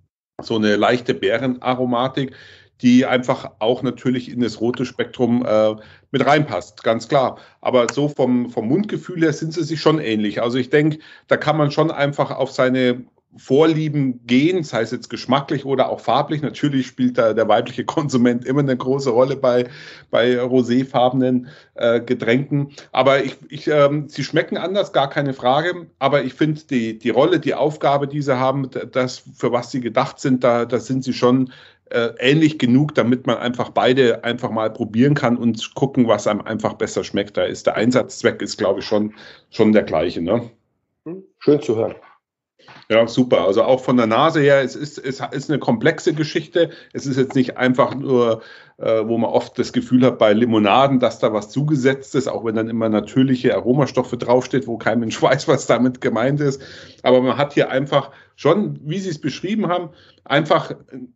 so eine leichte Beerenaromatik, die einfach auch natürlich in das rote Spektrum äh, mit reinpasst, ganz klar. Aber so vom, vom Mundgefühl her sind sie sich schon ähnlich. Also ich denke, da kann man schon einfach auf seine Vorlieben gehen, sei es jetzt geschmacklich oder auch farblich. Natürlich spielt da der weibliche Konsument immer eine große Rolle bei, bei roséfarbenen äh, Getränken. Aber ich, ich, ähm, sie schmecken anders, gar keine Frage. Aber ich finde, die, die Rolle, die Aufgabe, die sie haben, das, für was sie gedacht sind, da, da sind sie schon äh, ähnlich genug, damit man einfach beide einfach mal probieren kann und gucken, was einem einfach besser schmeckt. Da ist der Einsatzzweck, ist, glaube ich, schon, schon der gleiche. Ne? Schön zu hören. Ja, super. Also auch von der Nase her, es ist, es ist eine komplexe Geschichte. Es ist jetzt nicht einfach nur, äh, wo man oft das Gefühl hat bei Limonaden, dass da was zugesetzt ist, auch wenn dann immer natürliche Aromastoffe draufsteht, wo kein Mensch weiß, was damit gemeint ist. Aber man hat hier einfach schon, wie Sie es beschrieben haben, einfach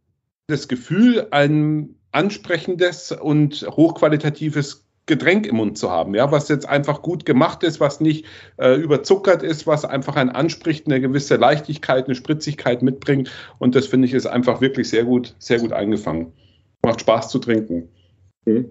das Gefühl, ein ansprechendes und hochqualitatives Getränk im Mund zu haben, ja, was jetzt einfach gut gemacht ist, was nicht äh, überzuckert ist, was einfach einen anspricht, eine gewisse Leichtigkeit, eine Spritzigkeit mitbringt. Und das finde ich ist einfach wirklich sehr gut, sehr gut eingefangen. Macht Spaß zu trinken. Mhm.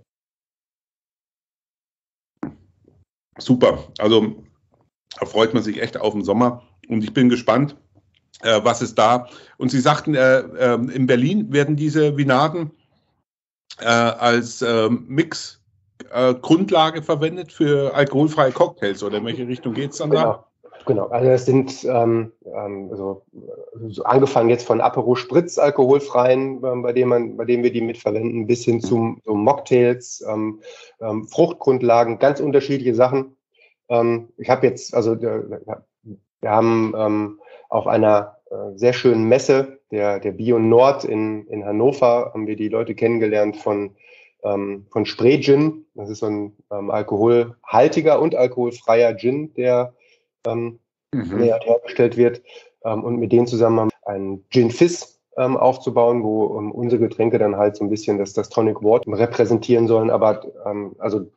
Super. Also da freut man sich echt auf den Sommer. Und ich bin gespannt, äh, was ist da. Und Sie sagten, äh, äh, in Berlin werden diese Vinaden äh, als äh, Mix Äh, Grundlage verwendet für alkoholfreie Cocktails, oder in welche Richtung geht es dann genau, da? Genau, also es sind ähm, also, so angefangen jetzt von Aperol Spritz alkoholfreien, ähm, bei dem man, bei dem wir die mitverwenden, bis hin zum so Mocktails, ähm, ähm, Fruchtgrundlagen, ganz unterschiedliche Sachen. Ähm, ich habe jetzt, also wir haben ähm, auf einer äh, sehr schönen Messe, der, der Bio Nord in, in Hannover, haben wir die Leute kennengelernt von von Spray Gin. Das ist so ein ähm, alkoholhaltiger und alkoholfreier Gin, der, ähm, mhm. der hergestellt wird. Ähm, und mit denen zusammen haben wir einen Gin Fizz ähm, aufzubauen, wo ähm, unsere Getränke dann halt so ein bisschen das, das Tonic Water repräsentieren sollen. Aber ähm, also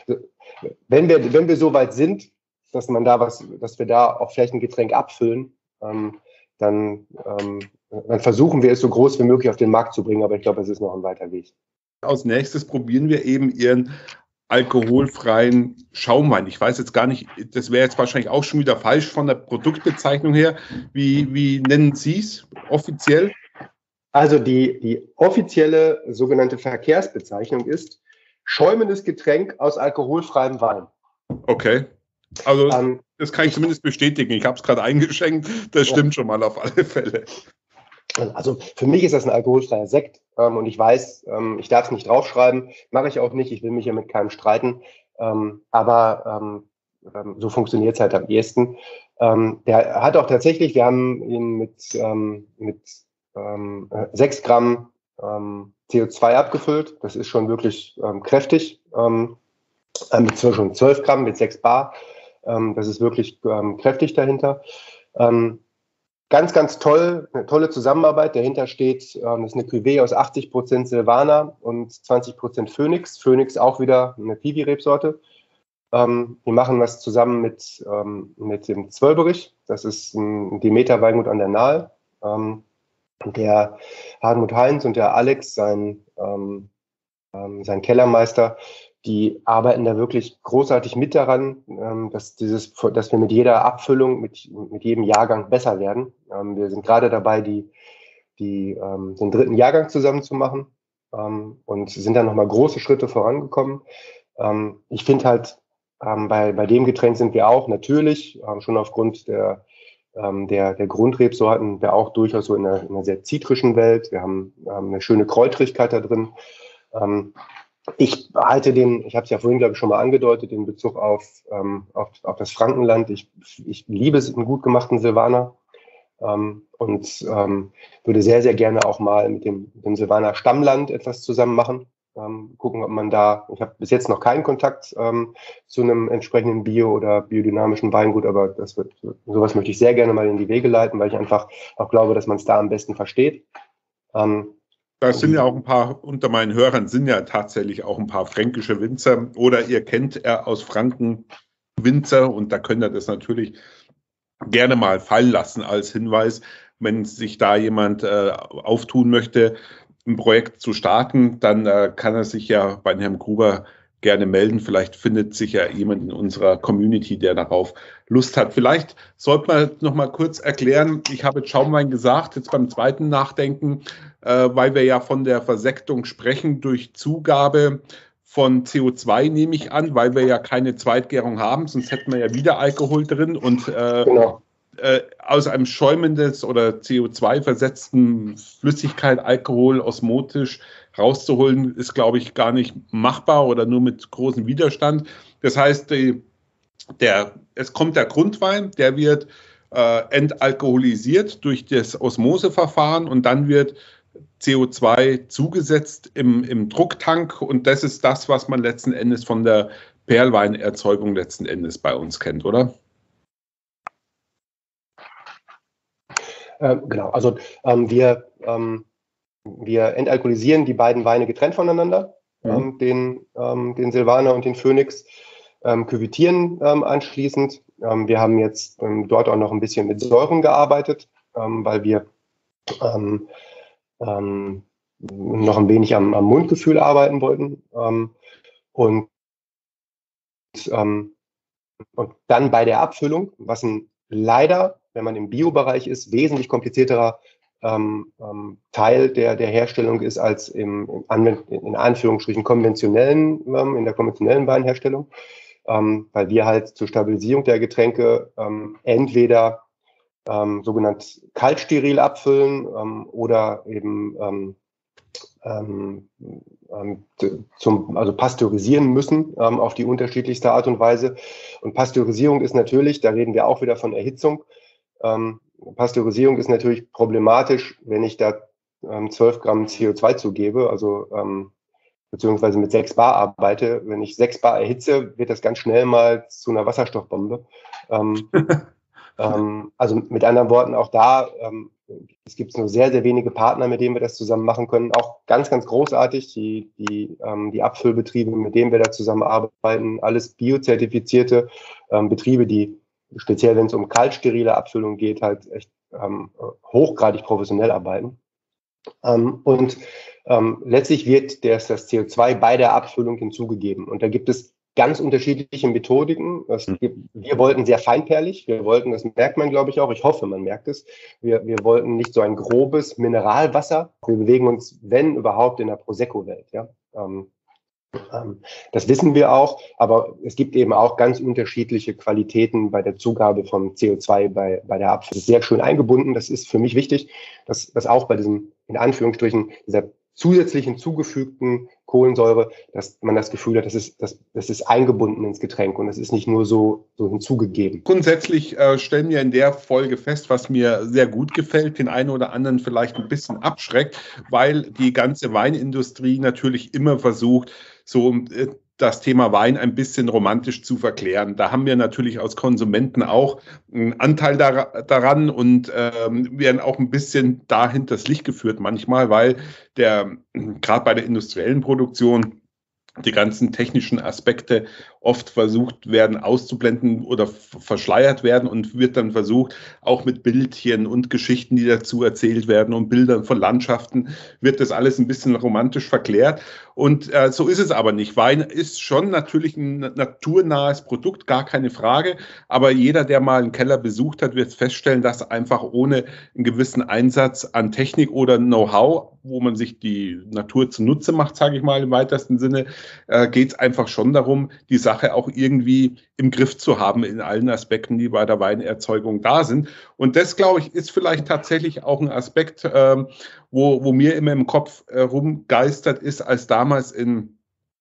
wenn wir, wenn wir so weit sind, dass man da was, dass wir da auch vielleicht ein Getränk abfüllen, ähm, dann, ähm, dann versuchen wir es so groß wie möglich auf den Markt zu bringen. Aber ich glaube, es ist noch ein weiter Weg. Als nächstes probieren wir eben Ihren alkoholfreien Schaumwein. Ich weiß jetzt gar nicht, das wäre jetzt wahrscheinlich auch schon wieder falsch von der Produktbezeichnung her. Wie, wie nennen Sie es offiziell? Also die, die offizielle sogenannte Verkehrsbezeichnung ist schäumendes Getränk aus alkoholfreiem Wein. Okay. Also ähm, das kann ich zumindest bestätigen. Ich habe es gerade eingeschenkt. Das stimmt ja schon mal auf alle Fälle. Also für mich ist das ein alkoholfreier Sekt ähm, und ich weiß, ähm, ich darf es nicht draufschreiben, mache ich auch nicht, ich will mich ja mit keinem streiten, ähm, aber ähm, so funktioniert es halt am ehesten. Ähm, der hat auch tatsächlich, wir haben ihn mit, ähm, mit ähm, sechs Gramm ähm, C O zwei abgefüllt, das ist schon wirklich ähm, kräftig, ähm, mit schon zwölf Gramm, mit sechs Bar, ähm, das ist wirklich ähm, kräftig dahinter. Ähm, Ganz, ganz toll, eine tolle Zusammenarbeit. Dahinter steht, ähm, das ist eine Cuvée aus achtzig Prozent Silvaner und zwanzig Prozent Phoenix. Phoenix auch wieder eine Piwi-Rebsorte. Ähm, wir machen was zusammen mit, ähm, mit dem Zwölberich. Das ist ein Demeter-Weingut an der Nahe. Ähm, der Hartmut Heinz und der Alex, sein, ähm, ähm, sein Kellermeister, die arbeiten da wirklich großartig mit daran, ähm, dass, dieses, dass wir mit jeder Abfüllung, mit, mit jedem Jahrgang besser werden. Ähm, wir sind gerade dabei, die, die, ähm, den dritten Jahrgang zusammen zu machen, ähm, und sind da nochmal große Schritte vorangekommen. Ähm, ich finde halt, ähm, bei, bei dem Getränk sind wir auch natürlich, ähm, schon aufgrund der, ähm, der, der Grundrebsorten, wir auch durchaus so in einer, in einer sehr zitrischen Welt. Wir haben ähm, eine schöne Kräutrigkeit da drin. Ähm, ich halte den, ich habe es ja vorhin, glaube ich, schon mal angedeutet, den Bezug auf, ähm, auf, auf das Frankenland. Ich, ich liebe es, einen gut gemachten Silvaner. Ähm, und ähm, würde sehr, sehr gerne auch mal mit dem, dem Silvaner Stammland etwas zusammen machen. Ähm, gucken, ob man da, ich habe bis jetzt noch keinen Kontakt ähm, zu einem entsprechenden Bio- oder biodynamischen Weingut, aber das wird, sowas möchte ich sehr gerne mal in die Wege leiten, weil ich einfach auch glaube, dass man es da am besten versteht. Ähm, Da sind ja auch ein paar, unter meinen Hörern sind ja tatsächlich auch ein paar fränkische Winzer oder ihr kennt er aus Franken Winzer und da könnt ihr das natürlich gerne mal fallen lassen als Hinweis, wenn sich da jemand äh, auftun möchte, ein Projekt zu starten, dann äh, kann er sich ja bei Herrn Gruber gerne melden. Vielleicht findet sich ja jemand in unserer Community, der darauf Lust hat. Vielleicht sollte man noch mal kurz erklären, ich habe jetzt Schaumwein gesagt, jetzt beim zweiten Nachdenken, äh, weil wir ja von der Versektung sprechen durch Zugabe von C O zwei, nehme ich an, weil wir ja keine Zweitgärung haben, sonst hätten wir ja wieder Alkohol drin und äh, genau. äh, aus einem schäumendes oder C O zwei versetzten Flüssigkeit Alkohol osmotisch rauszuholen, ist, glaube ich, gar nicht machbar oder nur mit großem Widerstand. Das heißt, die, der, es kommt der Grundwein, der wird äh, entalkoholisiert durch das Osmoseverfahren und dann wird C O zwei zugesetzt im, im Drucktank und das ist das, was man letzten Endes von der Perlweinerzeugung letzten Endes bei uns kennt, oder? Ähm, genau, also ähm, wir, ähm, wir entalkoholisieren die beiden Weine getrennt voneinander, mhm. ähm, den, ähm, den Silvaner und den Phoenix, ähm, küvitieren ähm, anschließend. Ähm, wir haben jetzt ähm, dort auch noch ein bisschen mit Säuren gearbeitet, ähm, weil wir ähm, ähm, noch ein wenig am, am Mundgefühl arbeiten wollten. Ähm, und, ähm, und dann bei der Abfüllung, was ein leider, wenn man im Bio-Bereich ist, wesentlich komplizierterer ähm, ähm, Teil der, der Herstellung ist als im, im in Anführungsstrichen konventionellen, ähm, in der konventionellen Weinherstellung, ähm, weil wir halt zur Stabilisierung der Getränke ähm, entweder ähm, sogenannt kaltsteril abfüllen ähm, oder eben ähm, ähm, ähm, zum, also pasteurisieren müssen ähm, auf die unterschiedlichste Art und Weise. Und Pasteurisierung ist natürlich, da reden wir auch wieder von Erhitzung. Ähm, Pasteurisierung ist natürlich problematisch, wenn ich da ähm, zwölf Gramm C O zwei zugebe, also ähm, beziehungsweise mit sechs Bar arbeite. Wenn ich sechs Bar erhitze, wird das ganz schnell mal zu einer Wasserstoffbombe. Ähm, ähm, also mit anderen Worten, auch da, ähm, es gibt nur sehr, sehr wenige Partner, mit denen wir das zusammen machen können. Auch ganz, ganz großartig, die, die, ähm, die Abfüllbetriebe, mit denen wir da zusammenarbeiten, alles biozertifizierte ähm, Betriebe, die speziell, wenn es um kaltsterile Abfüllung geht, halt echt ähm, hochgradig professionell arbeiten. Ähm, und ähm, letztlich wird das, das C O zwei bei der Abfüllung hinzugegeben. Und da gibt es ganz unterschiedliche Methodiken. Das gibt, wir wollten sehr feinperlig. Wir wollten, das merkt man, glaube ich, auch. Ich hoffe, man merkt es. Wir, wir wollten nicht so ein grobes Mineralwasser. Wir bewegen uns, wenn überhaupt, in der Prosecco-Welt. Ja? Ähm, ähm, das wissen wir auch. Aber es gibt eben auch ganz unterschiedliche Qualitäten bei der Zugabe von C O zwei bei, bei der Abfüllung. Das ist sehr schön eingebunden. Das ist für mich wichtig, dass, dass auch bei diesem, in Anführungsstrichen, dieser zusätzlichen zugefügten Kohlensäure, dass man das Gefühl hat, das ist, das, das ist eingebunden ins Getränk und es ist nicht nur so, so hinzugegeben. Grundsätzlich äh, stellen wir in der Folge fest, was mir sehr gut gefällt, den einen oder anderen vielleicht ein bisschen abschreckt, weil die ganze Weinindustrie natürlich immer versucht, so äh, das Thema Wein ein bisschen romantisch zu verklären. Da haben wir natürlich als Konsumenten auch einen Anteil dar- daran und ähm, werden auch ein bisschen dahin das Licht geführt manchmal, weil der gerade bei der industriellen Produktion die ganzen technischen Aspekte oft versucht werden auszublenden oder verschleiert werden und wird dann versucht, auch mit Bildchen und Geschichten, die dazu erzählt werden und Bildern von Landschaften, wird das alles ein bisschen romantisch verklärt. Und äh, so ist es aber nicht. Wein ist schon natürlich ein naturnahes Produkt, gar keine Frage. Aber jeder, der mal einen Keller besucht hat, wird feststellen, dass einfach ohne einen gewissen Einsatz an Technik oder Know-how, wo man sich die Natur zunutze macht, sage ich mal im weitesten Sinne, äh, geht es einfach schon darum, die Sache auch irgendwie im Griff zu haben in allen Aspekten, die bei der Weinerzeugung da sind. Und das, glaube ich, ist vielleicht tatsächlich auch ein Aspekt, ähm, wo, wo mir immer im Kopf äh, rumgeistert ist, als damals in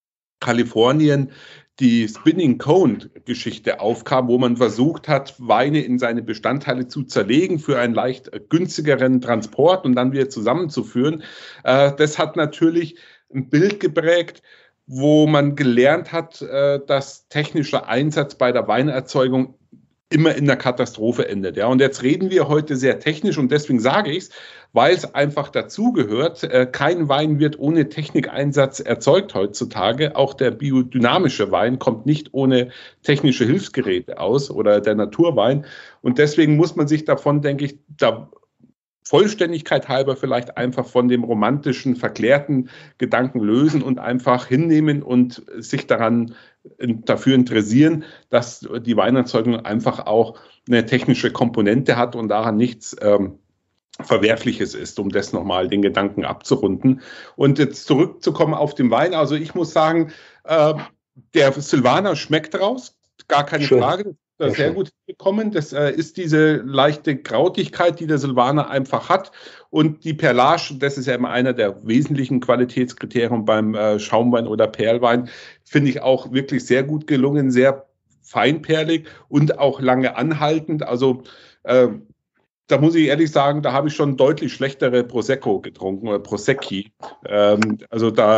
Kalifornien die Spinning Cone Geschichte aufkam, wo man versucht hat, Weine in seine Bestandteile zu zerlegen für einen leicht günstigeren Transport und dann wieder zusammenzuführen. Äh, das hat natürlich ein Bild geprägt, wo man gelernt hat, äh, dass technischer Einsatz bei der Weinerzeugung immer in der Katastrophe endet. Ja. Und jetzt reden wir heute sehr technisch und deswegen sage ich es, weil es einfach dazugehört. Äh, kein Wein wird ohne Technikeinsatz erzeugt heutzutage. Auch der biodynamische Wein kommt nicht ohne technische Hilfsgeräte aus oder der Naturwein. Und deswegen muss man sich davon, denke ich, da Vollständigkeit halber vielleicht einfach von dem romantischen, verklärten Gedanken lösen und einfach hinnehmen und sich daran dafür interessieren, dass die Weinerzeugung einfach auch eine technische Komponente hat und daran nichts ähm, Verwerfliches ist, um das nochmal den Gedanken abzurunden. Und jetzt zurückzukommen auf den Wein. Also ich muss sagen, äh, der Silvaner schmeckt raus, gar keine Schön. Frage. Das ist sehr gut gekommen. Das äh, ist diese leichte Krautigkeit, die der Silvaner einfach hat. Und die Perlage, das ist ja immer einer der wesentlichen Qualitätskriterien beim äh, Schaumwein oder Perlwein, finde ich auch wirklich sehr gut gelungen, sehr feinperlig und auch lange anhaltend. Also äh, da muss ich ehrlich sagen, da habe ich schon deutlich schlechtere Prosecco getrunken oder Prosecchi. Ähm, also da,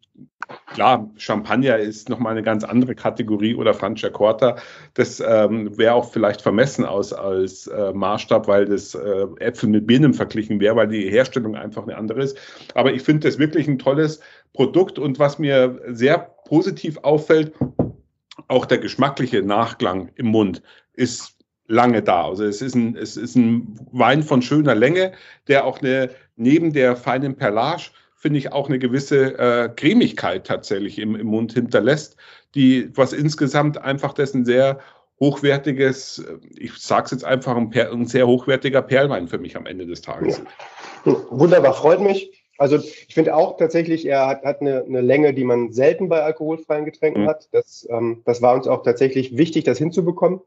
klar, Champagner ist nochmal eine ganz andere Kategorie oder Franciacorta. Das ähm, wäre auch vielleicht vermessen aus als äh, Maßstab, weil das äh, Äpfel mit Birnen verglichen wäre, weil die Herstellung einfach eine andere ist. Aber ich finde das wirklich ein tolles Produkt und was mir sehr positiv auffällt, auch der geschmackliche Nachklang im Mund ist lange da. Also es ist ein, es ist ein Wein von schöner Länge, der auch eine, neben der feinen Perlage, finde ich, auch eine gewisse äh, Cremigkeit tatsächlich im, im Mund hinterlässt, die, was insgesamt einfach das ein sehr hochwertiges, ich sage es jetzt einfach, ein, ein sehr hochwertiger Perlwein für mich am Ende des Tages. Ja. Wunderbar, freut mich. Also ich finde auch tatsächlich, er hat, hat eine, eine Länge, die man selten bei alkoholfreien Getränken mhm. hat. Das, ähm, das war uns auch tatsächlich wichtig, das hinzubekommen.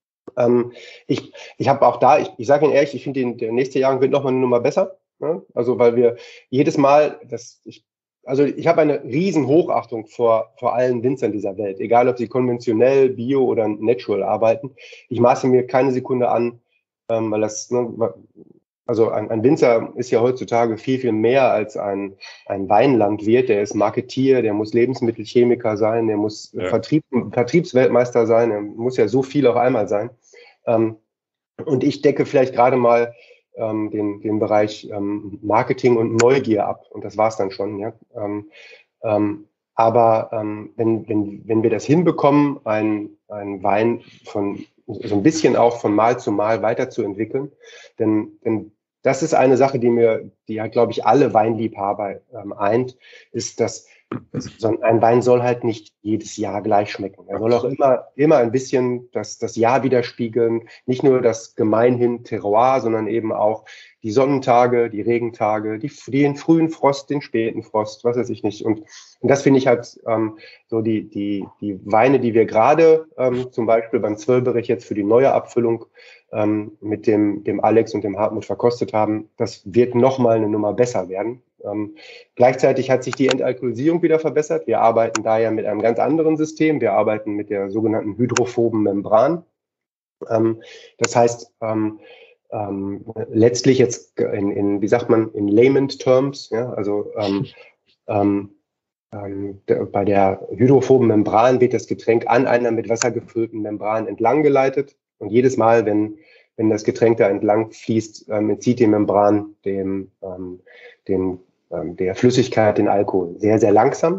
Ähm, ich ich habe auch da, ich, ich sage Ihnen ehrlich, ich finde, der nächste Jahr wird nochmal eine Nummer besser. Ja? Also weil wir jedes Mal, das, ich, also ich habe eine riesen Hochachtung vor, vor allen Winzern dieser Welt, egal ob sie konventionell, bio oder natural arbeiten. Ich maße mir keine Sekunde an, ähm, weil das, ne, also ein, ein Winzer ist ja heutzutage viel, viel mehr als ein, ein Weinlandwirt. Der ist Marketier, der muss Lebensmittelchemiker sein, der muss ja. Vertrieb, Vertriebsweltmeister sein, er muss ja so viel auf einmal sein. Ähm, und ich decke vielleicht gerade mal ähm, den, den Bereich ähm, Marketing und Neugier ab. Und das war's dann schon. Ja? Ähm, ähm, aber ähm, wenn, wenn, wenn wir das hinbekommen, ein, ein Wein von so ein bisschen auch von Mal zu Mal weiterzuentwickeln, denn, denn das ist eine Sache, die mir, die ja, glaube ich, alle Weinliebhaber ähm, eint, ist, dass so ein Wein soll halt nicht jedes Jahr gleich schmecken. Er soll auch immer, immer ein bisschen das, das Jahr widerspiegeln, nicht nur das gemeinhin Terroir, sondern eben auch die Sonnentage, die Regentage, die, den frühen Frost, den späten Frost, was weiß ich nicht. Und, und das finde ich halt ähm, so die, die, die Weine, die wir gerade ähm, zum Beispiel beim Zwölberich jetzt für die neue Abfüllung ähm, mit dem, dem Alex und dem Hartmut verkostet haben, das wird nochmal eine Nummer besser werden. Ähm, gleichzeitig hat sich die Entalkoholisierung wieder verbessert. Wir arbeiten da ja mit einem ganz anderen System. Wir arbeiten mit der sogenannten hydrophoben Membran. Ähm, das heißt, ähm, ähm, letztlich jetzt in, in, wie sagt man, in layman terms, ja, also ähm, ähm, ähm, der, bei der hydrophoben Membran wird das Getränk an einer mit Wasser gefüllten Membran entlang geleitet. Und jedes Mal, wenn, wenn das Getränk da entlang fließt, ähm, entzieht die Membran dem, ähm, dem, ähm, der Flüssigkeit den Alkohol sehr, sehr langsam.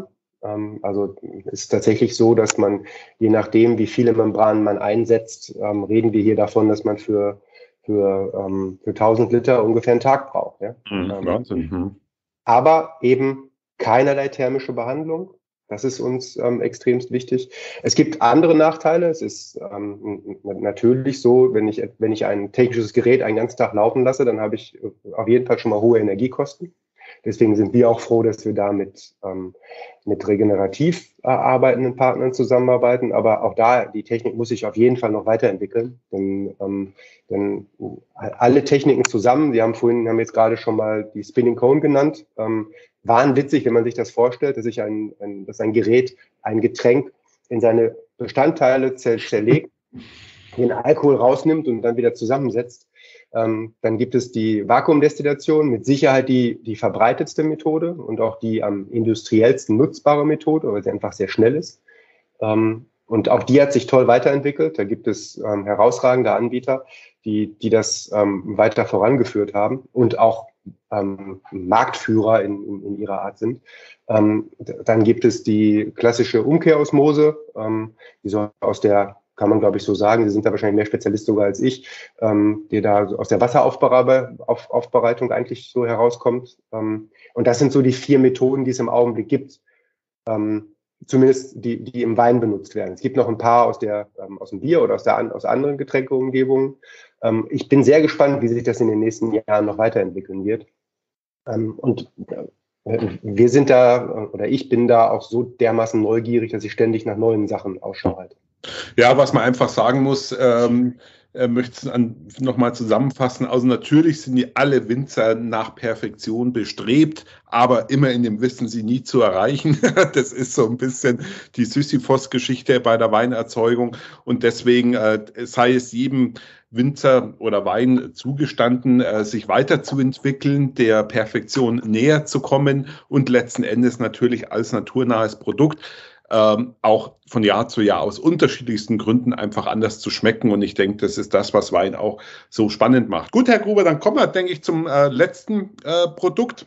Ähm, also es ist tatsächlich so, dass man, je nachdem, wie viele Membranen man einsetzt, ähm, reden wir hier davon, dass man für, für, ähm, für tausend Liter ungefähr einen Tag braucht. Ja? Mhm, Ähm, Wahnsinn. Mhm. aber eben keinerlei thermische Behandlung. Das ist uns ähm, extremst wichtig. Es gibt andere Nachteile. Es ist ähm, natürlich so, wenn ich, wenn ich ein technisches Gerät einen ganzen Tag laufen lasse, dann habe ich auf jeden Fall schon mal hohe Energiekosten. Deswegen sind wir auch froh, dass wir da mit, ähm, mit regenerativ äh, arbeitenden Partnern zusammenarbeiten. Aber auch da, die Technik muss sich auf jeden Fall noch weiterentwickeln. Denn, ähm, denn alle Techniken zusammen, wir haben vorhin, haben jetzt gerade schon mal die Spinning Cone genannt, ähm, wahnwitzig, wenn man sich das vorstellt, dass sich ein, ein, dass ein Gerät ein Getränk in seine Bestandteile zer zerlegt, den Alkohol rausnimmt und dann wieder zusammensetzt. Ähm, dann gibt es die Vakuumdestillation, mit Sicherheit die, die verbreitetste Methode und auch die am industriellsten nutzbare Methode, weil sie einfach sehr schnell ist. Ähm, und auch die hat sich toll weiterentwickelt. Da gibt es ähm, herausragende Anbieter, die, die das ähm, weiter vorangeführt haben und auch ähm, Marktführer in, in, in ihrer Art sind. Ähm, dann gibt es die klassische Umkehrosmose, ähm, die so aus der, kann man glaube ich so sagen, Sie sind da wahrscheinlich mehr Spezialist sogar als ich, ähm, die da aus der Wasseraufbereitung eigentlich so herauskommt. Ähm, und das sind so die vier Methoden, die es im Augenblick gibt. Ähm, zumindest die, die im Wein benutzt werden. Es gibt noch ein paar aus, der, ähm, aus dem Bier oder aus, der, aus anderen Getränkeumgebungen. Ähm, ich bin sehr gespannt, wie sich das in den nächsten Jahren noch weiterentwickeln wird. Ähm, und äh, wir sind da, oder ich bin da auch so dermaßen neugierig, dass ich ständig nach neuen Sachen Ausschau halte. Ja, was man einfach sagen muss, ähm, äh, möchte es nochmal zusammenfassen. Also natürlich sind die alle Winzer nach Perfektion bestrebt, aber immer in dem Wissen, sie nie zu erreichen. Das ist so ein bisschen die Sisyphos-Geschichte bei der Weinerzeugung. Und deswegen äh, sei es jedem Winzer oder Wein zugestanden, äh, sich weiterzuentwickeln, der Perfektion näher zu kommen und letzten Endes natürlich als naturnahes Produkt Ähm, auch von Jahr zu Jahr aus unterschiedlichsten Gründen einfach anders zu schmecken. Und ich denke, das ist das, was Wein auch so spannend macht. Gut, Herr Gruber, dann kommen wir, denke ich, zum äh, letzten äh, Produkt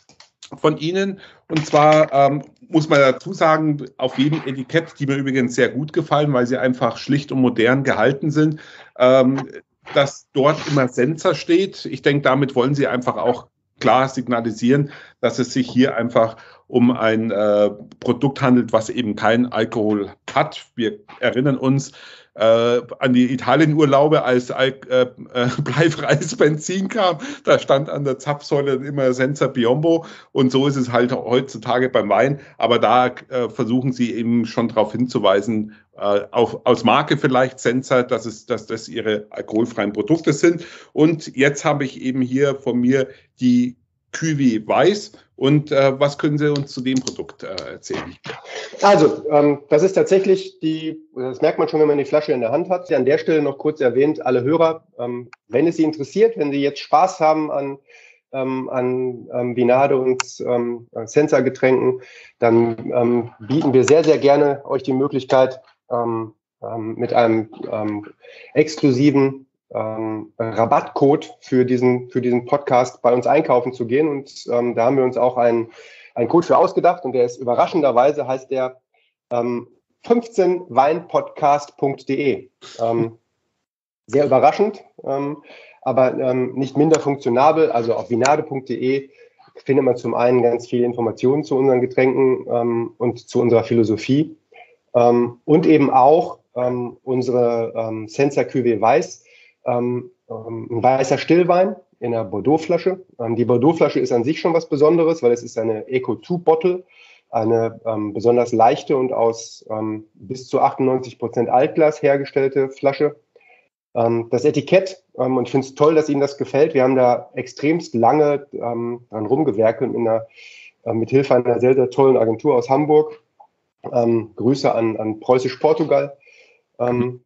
von Ihnen. Und zwar ähm, muss man dazu sagen, auf jedem Etikett, die mir übrigens sehr gut gefallen, weil sie einfach schlicht und modern gehalten sind, ähm, dass dort immer Senza steht. Ich denke, damit wollen Sie einfach auch klar signalisieren, dass es sich hier einfach um ein äh, Produkt handelt, was eben keinen Alkohol hat. Wir erinnern uns äh, an die Italienurlaube, als Al äh, äh, bleifreies Benzin kam. Da stand an der Zapfsäule immer Senza Biombo und so ist es halt heutzutage beim Wein. Aber da äh, versuchen sie eben schon darauf hinzuweisen, äh, auf, aus Marke vielleicht Senza, dass, es, dass das ihre alkoholfreien Produkte sind. Und jetzt habe ich eben hier von mir die Cuvée Weiß. Und äh, was können Sie uns zu dem Produkt äh, erzählen? Also, ähm, das ist tatsächlich die, das merkt man schon, wenn man die Flasche in der Hand hat. An der Stelle noch kurz erwähnt, alle Hörer, ähm, wenn es Sie interessiert, wenn Sie jetzt Spaß haben an, ähm, an ähm, Vinade und ähm, Senza-Getränken, dann ähm, bieten wir sehr, sehr gerne euch die Möglichkeit, ähm, ähm, mit einem ähm, exklusiven ähm, Rabattcode für diesen, für diesen Podcast bei uns einkaufen zu gehen. Und ähm, da haben wir uns auch einen, einen Code für ausgedacht und der ist überraschenderweise, heißt der ähm, fünfzehn weinpodcast punkt de. Ähm, sehr überraschend, ähm, aber ähm, nicht minder funktionabel. Also auf vinade punkt de findet man zum einen ganz viele Informationen zu unseren Getränken ähm, und zu unserer Philosophie ähm, und eben auch ähm, unsere ähm, Senza Cuvée Weiß, ähm, ähm, ein weißer Stillwein in einer Bordeaux-Flasche. Ähm, die Bordeaux-Flasche ist an sich schon was Besonderes, weil es ist eine Eco zwei Bottle, eine ähm, besonders leichte und aus ähm, bis zu achtundneunzig Prozent Altglas hergestellte Flasche. Ähm, das Etikett, ähm, und ich finde es toll, dass Ihnen das gefällt. Wir haben da extremst lange ähm, dran rumgewerkelt mit, einer, äh, mit Hilfe einer sehr, sehr tollen Agentur aus Hamburg. Ähm, Grüße an, an Preußisch Portugal. Ähm,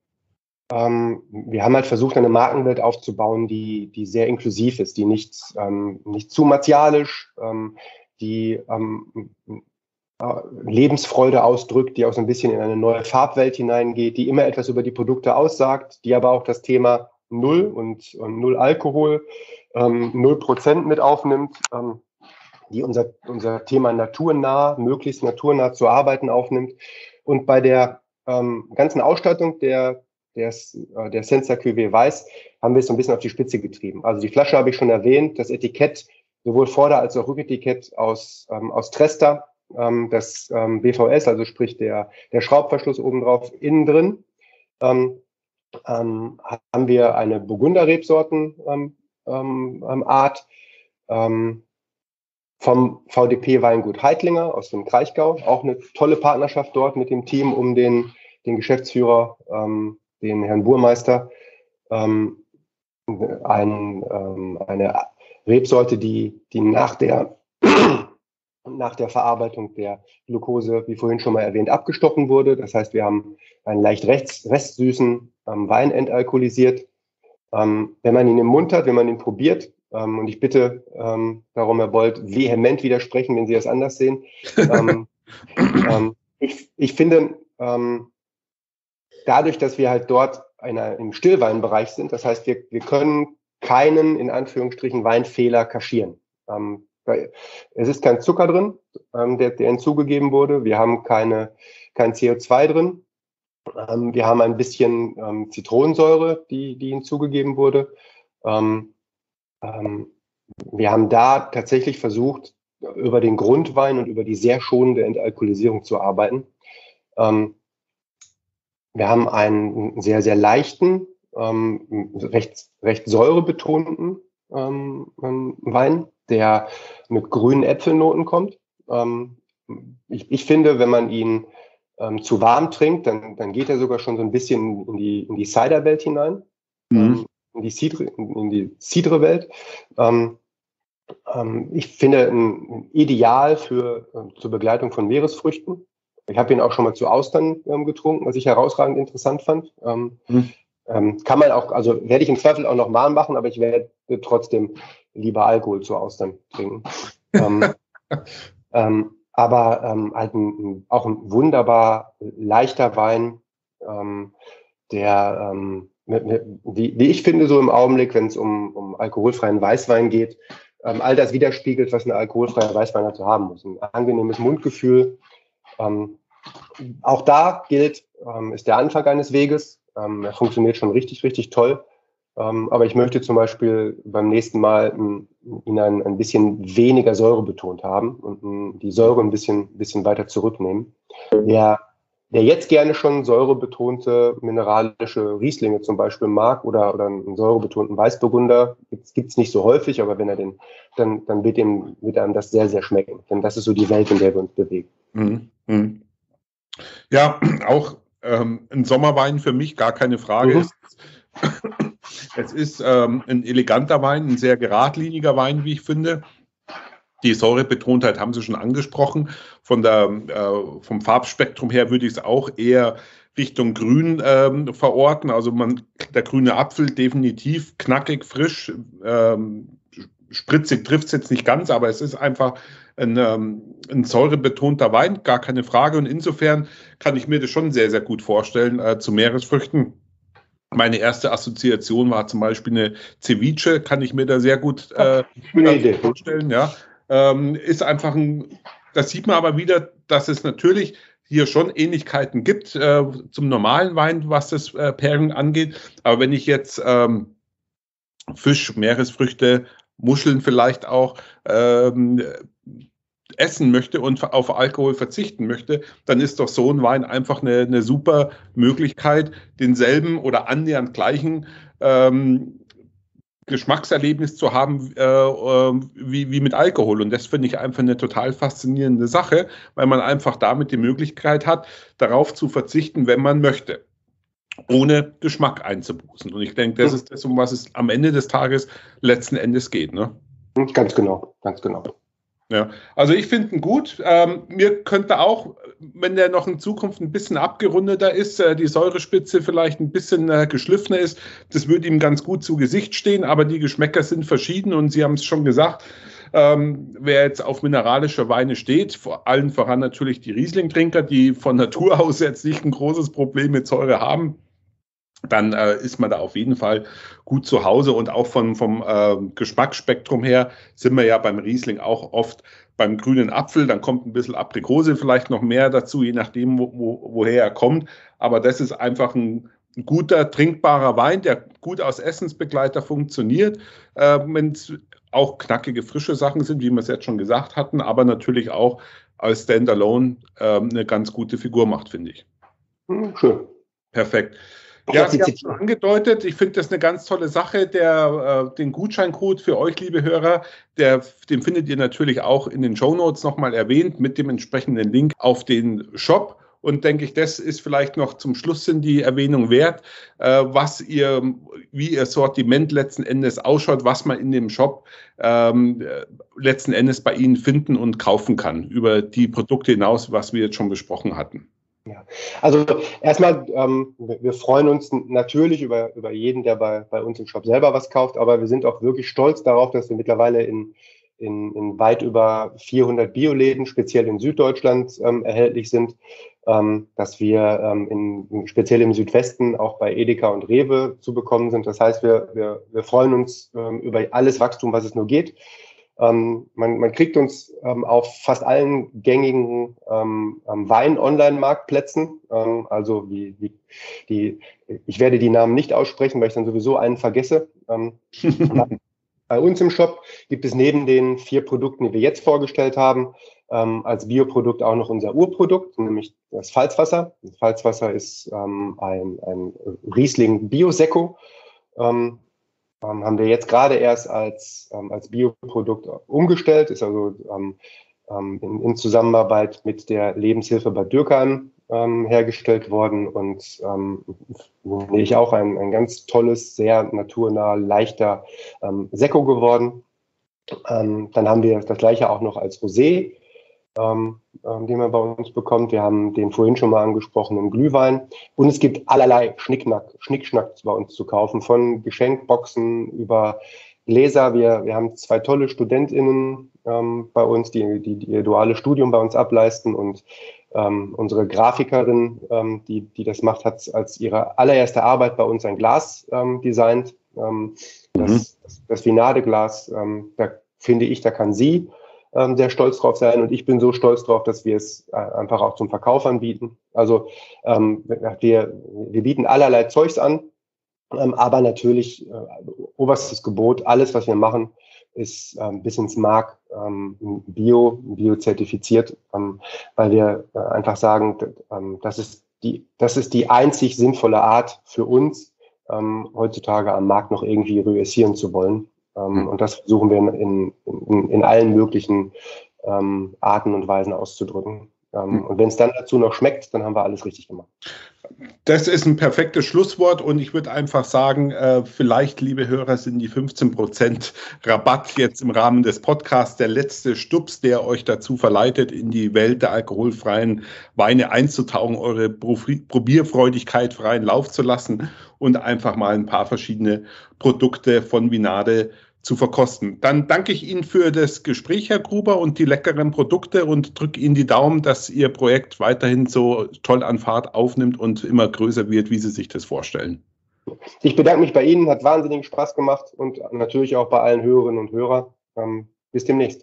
ähm, wir haben halt versucht, eine Markenwelt aufzubauen, die, die sehr inklusiv ist, die nicht, ähm, nicht zu martialisch, ähm, die ähm, äh, Lebensfreude ausdrückt, die auch so ein bisschen in eine neue Farbwelt hineingeht, die immer etwas über die Produkte aussagt, die aber auch das Thema Null und, und Null Alkohol, ähm, Null Prozent mit aufnimmt. Ähm, die unser, unser Thema naturnah, möglichst naturnah zu arbeiten aufnimmt. Und bei der ähm, ganzen Ausstattung der, der, der Senza Cuvée Weiß haben wir es so ein bisschen auf die Spitze getrieben. Also die Flasche habe ich schon erwähnt, das Etikett, sowohl Vorder- als auch Rücketikett aus, ähm, aus Tresta, ähm, das ähm, B V S, also sprich der, der Schraubverschluss obendrauf, innen drin. Ähm, ähm, haben wir eine Burgunder-Rebsorten ähm, ähm, Art, ähm, vom V D P-Weingut Heidlinger aus dem Kraichgau. Auch eine tolle Partnerschaft dort mit dem Team um den, den Geschäftsführer, ähm, den Herrn Burmeister. Ähm, ein, ähm, eine Rebsorte, die, die nach der, nach der Verarbeitung der Glucose, wie vorhin schon mal erwähnt, abgestochen wurde. Das heißt, wir haben einen leicht rechts, restsüßen ähm, Wein entalkoholisiert. Ähm, wenn man ihn im Mund hat, wenn man ihn probiert, ähm, und ich bitte ähm, darum, Herr Bold, vehement widersprechen, wenn Sie das anders sehen. ähm, ähm, ich, ich finde, ähm, dadurch, dass wir halt dort einer, im Stillweinbereich sind, das heißt, wir, wir können keinen, in Anführungsstrichen, Weinfehler kaschieren. Ähm, es ist kein Zucker drin, ähm, der, der hinzugegeben wurde. Wir haben keine, kein C O zwei drin. Ähm, wir haben ein bisschen ähm, Zitronensäure, die, die hinzugegeben wurde. Ähm, ähm, wir haben da tatsächlich versucht, über den Grundwein und über die sehr schonende Entalkoholisierung zu arbeiten. Ähm, wir haben einen sehr, sehr leichten, ähm, recht, recht säurebetonten ähm, ähm, Wein, der mit grünen Äpfelnoten kommt. Ähm, ich, ich finde, wenn man ihn ähm, zu warm trinkt, dann, dann geht er sogar schon so ein bisschen in die, in die Cider-Welt hinein, mhm. ähm, in die Cidre, in die Cidre-Welt. Ähm, ähm, ich finde ein, ein ideal für äh, zur Begleitung von Meeresfrüchten. Ich habe ihn auch schon mal zu Austern ähm, getrunken, was ich herausragend interessant fand. Ähm, mhm. ähm, kann man auch, also werde ich im Zweifel auch noch mal machen, aber ich werde trotzdem lieber Alkohol zu Austern trinken. ähm, ähm, aber ähm, halt ein, auch ein wunderbar leichter Wein, ähm, der, ähm, mit, mit, wie, wie ich finde, so im Augenblick, wenn es um, um alkoholfreien Weißwein geht, ähm, all das widerspiegelt, was ein alkoholfreier Weißwein dazu haben muss. Ein angenehmes Mundgefühl. Ähm, auch da gilt, ähm, ist der Anfang eines Weges. Ähm, er funktioniert schon richtig, richtig toll. Ähm, aber ich möchte zum Beispiel beim nächsten Mal m, ihn ein, ein bisschen weniger Säure betont haben und m, die Säure ein bisschen, bisschen weiter zurücknehmen. Der, der jetzt gerne schon säurebetonte mineralische Rieslinge zum Beispiel mag oder, oder einen säurebetonten Weißburgunder, gibt es nicht so häufig, aber wenn er den, dann, dann wird, ihm, wird einem das sehr, sehr schmecken. Denn das ist so die Welt, in der wir uns bewegen. Mhm. Ja, auch ähm, ein Sommerwein für mich, gar keine Frage. Mhm. Es, es ist ähm, ein eleganter Wein, ein sehr geradliniger Wein, wie ich finde. Die Säurebetontheit haben Sie schon angesprochen. Von der, äh, vom Farbspektrum her würde ich es auch eher Richtung Grün ähm, verorten. Also man, der grüne Apfel definitiv knackig, frisch, ähm, spritzig trifft es jetzt nicht ganz, aber es ist einfach ein, ähm, ein säurebetonter Wein, gar keine Frage. Und insofern kann ich mir das schon sehr, sehr gut vorstellen äh, zu Meeresfrüchten. Meine erste Assoziation war zum Beispiel eine Ceviche, kann ich mir da sehr gut äh, vorstellen. Ja. Ähm, ist einfach ein, das sieht man aber wieder, dass es natürlich hier schon Ähnlichkeiten gibt äh, zum normalen Wein, was das äh, Pairing angeht. Aber wenn ich jetzt ähm, Fisch, Meeresfrüchte, Muscheln vielleicht auch ähm, essen möchte und auf Alkohol verzichten möchte, dann ist doch so ein Wein einfach eine, eine super Möglichkeit, denselben oder annähernd gleichen ähm, Geschmackserlebnis zu haben äh, äh, wie, wie mit Alkohol. Und das finde ich einfach eine total faszinierende Sache, weil man einfach damit die Möglichkeit hat, darauf zu verzichten, wenn man möchte, ohne Geschmack einzubußen. Und ich denke, das ist das, um was es am Ende des Tages letzten Endes geht. Ne? Ganz genau, ganz genau. Ja, also ich finde ihn gut. Ähm, mir könnte auch, wenn der noch in Zukunft ein bisschen abgerundeter ist, äh, die Säurespitze vielleicht ein bisschen äh, geschliffener ist, das würde ihm ganz gut zu Gesicht stehen, aber die Geschmäcker sind verschieden und Sie haben es schon gesagt, ähm, wer jetzt auf mineralische Weine steht, vor allen voran natürlich die Riesling-Trinker, die von Natur aus jetzt nicht ein großes Problem mit Säure haben, dann äh, ist man da auf jeden Fall gut zu Hause. Und auch von, vom äh, Geschmacksspektrum her sind wir ja beim Riesling auch oft beim grünen Apfel. Dann kommt ein bisschen Aprikose vielleicht noch mehr dazu, je nachdem, wo, wo, woher er kommt. Aber das ist einfach ein, ein guter, trinkbarer Wein, der gut als Essensbegleiter funktioniert, äh, wenn es auch knackige, frische Sachen sind, wie wir es jetzt schon gesagt hatten, aber natürlich auch als Standalone äh, eine ganz gute Figur macht, finde ich. Schön. Perfekt. Ja, Sie haben es schon angedeutet, ich finde das eine ganz tolle Sache. Der, äh, den Gutscheincode für euch, liebe Hörer, der, den findet ihr natürlich auch in den Shownotes nochmal erwähnt mit dem entsprechenden Link auf den Shop. Und denke ich, das ist vielleicht noch zum Schluss in die Erwähnung wert, äh, was ihr, wie ihr Sortiment letzten Endes ausschaut, was man in dem Shop ähm, letzten Endes bei Ihnen finden und kaufen kann, über die Produkte hinaus, was wir jetzt schon besprochen hatten. Ja, also erstmal, ähm, wir freuen uns natürlich über, über jeden, der bei, bei uns im Shop selber was kauft, aber wir sind auch wirklich stolz darauf, dass wir mittlerweile in, in, in weit über vierhundert Bioläden, speziell in Süddeutschland, ähm, erhältlich sind, ähm, dass wir ähm, in, speziell im Südwesten auch bei Edeka und Rewe zu bekommen sind. Das heißt, wir, wir, wir freuen uns ähm, über alles Wachstum, was es nur geht. Ähm, man, man kriegt uns ähm, auf fast allen gängigen ähm, Wein-Online-Marktplätzen, ähm, also wie, wie die, ich werde die Namen nicht aussprechen, weil ich dann sowieso einen vergesse. Ähm, bei uns im Shop gibt es neben den vier Produkten, die wir jetzt vorgestellt haben, ähm, als Bioprodukt auch noch unser Urprodukt, nämlich das Pfalzwasser. Das Pfalzwasser ist ähm, ein, ein Riesling Bio-Sekko. Ähm, Ähm, haben wir jetzt gerade erst als, ähm, als Bioprodukt umgestellt, ist also ähm, in, in Zusammenarbeit mit der Lebenshilfe Bad Dürkheim ähm, hergestellt worden und ähm, ich auch ein, ein ganz tolles, sehr naturnah, leichter ähm, Sekko geworden. Ähm, dann haben wir das gleiche auch noch als Rosé, ähm, ähm, den man bei uns bekommt. Wir haben den vorhin schon mal angesprochenen Glühwein. Und es gibt allerlei Schnickschnack, Schnickschnack bei uns zu kaufen, von Geschenkboxen über Gläser. Wir, wir haben zwei tolle StudentInnen ähm, bei uns, die, die, die ihr duales Studium bei uns ableisten. Und ähm, unsere Grafikerin, ähm, die, die das macht, hat als ihre allererste Arbeit bei uns ein Glas ähm, designt. Ähm, mhm. Das, das, das Vinade-Glas, ähm, da finde ich, da kann sie sehr stolz drauf sein und ich bin so stolz drauf, dass wir es einfach auch zum Verkauf anbieten. Also ähm, wir, wir bieten allerlei Zeugs an, ähm, aber natürlich äh, oberstes Gebot, alles, was wir machen, ist ähm, bis ins Mark ähm, bio, biozertifiziert, ähm, weil wir äh, einfach sagen, ähm, das ist die, das ist die einzig sinnvolle Art für uns, ähm, heutzutage am Markt noch irgendwie reüssieren zu wollen. Um, und das versuchen wir in, in, in allen möglichen ähm, Arten und Weisen auszudrücken. Ähm, und wenn es dann dazu noch schmeckt, dann haben wir alles richtig gemacht. Das ist ein perfektes Schlusswort und ich würde einfach sagen, äh, vielleicht, liebe Hörer, sind die fünfzehn Prozent Rabatt jetzt im Rahmen des Podcasts der letzte Stups, der euch dazu verleitet, in die Welt der alkoholfreien Weine einzutauchen, eure Probierfreudigkeit freien Lauf zu lassen und einfach mal ein paar verschiedene Produkte von Vinade zu verkosten. Dann danke ich Ihnen für das Gespräch, Herr Gruber, und die leckeren Produkte und drücke Ihnen die Daumen, dass Ihr Projekt weiterhin so toll an Fahrt aufnimmt und immer größer wird, wie Sie sich das vorstellen. Ich bedanke mich bei Ihnen, hat wahnsinnig Spaß gemacht und natürlich auch bei allen Hörerinnen und Hörern. Ähm, bis demnächst.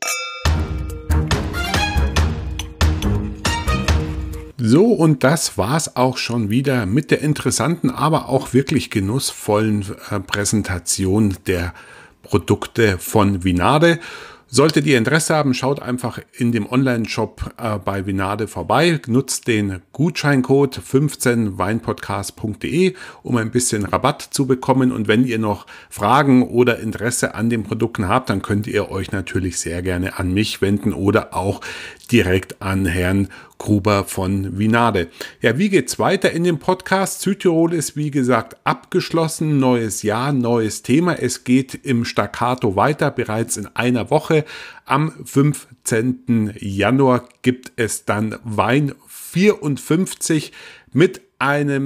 So, und das war's auch schon wieder mit der interessanten, aber auch wirklich genussvollen äh, Präsentation der Produkte von Vinade. Solltet ihr Interesse haben, schaut einfach in dem Online-Shop äh, bei Vinade vorbei, nutzt den Gutscheincode fünfzehn weinpodcast punkt de, um ein bisschen Rabatt zu bekommen. Und wenn ihr noch Fragen oder Interesse an den Produkten habt, dann könnt ihr euch natürlich sehr gerne an mich wenden oder auch direkt an Herrn Gruber von Vinade. Ja, wie geht's weiter in dem Podcast? Südtirol ist, wie gesagt, abgeschlossen. Neues Jahr, neues Thema. Es geht im Staccato weiter, bereits in einer Woche. Am fünfzehnten Januar gibt es dann Wein vierundfünfzig mit einem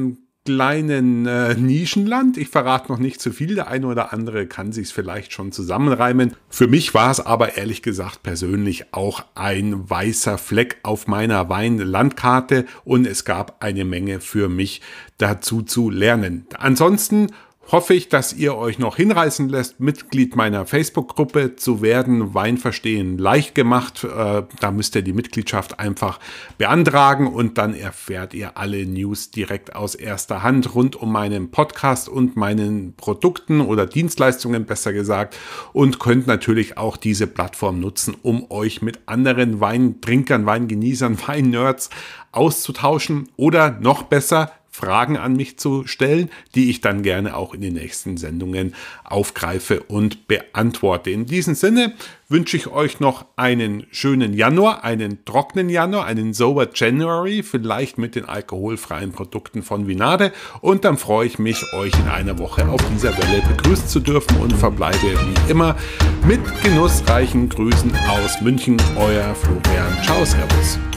kleinen äh, Nischenland. Ich verrate noch nicht zu viel. Der eine oder andere kann sich vielleicht schon zusammenreimen. Für mich war es aber ehrlich gesagt persönlich auch ein weißer Fleck auf meiner Weinlandkarte und es gab eine Menge für mich dazu zu lernen. Ansonsten hoffe ich, dass ihr euch noch hinreißen lässt, Mitglied meiner Facebook-Gruppe zu werden. Wein verstehen leicht gemacht. Äh, da müsst ihr die Mitgliedschaft einfach beantragen und dann erfährt ihr alle News direkt aus erster Hand rund um meinen Podcast und meinen Produkten oder Dienstleistungen besser gesagt und könnt natürlich auch diese Plattform nutzen, um euch mit anderen Weintrinkern, Weingenießern, Weinnerds auszutauschen oder noch besser Fragen an mich zu stellen, die ich dann gerne auch in den nächsten Sendungen aufgreife und beantworte. In diesem Sinne wünsche ich euch noch einen schönen Januar, einen trockenen Januar, einen Sober January, vielleicht mit den alkoholfreien Produkten von Vinade und dann freue ich mich, euch in einer Woche auf dieser Welle begrüßen zu dürfen und verbleibe wie immer mit genussreichen Grüßen aus München, euer Florian. Ciao, servus.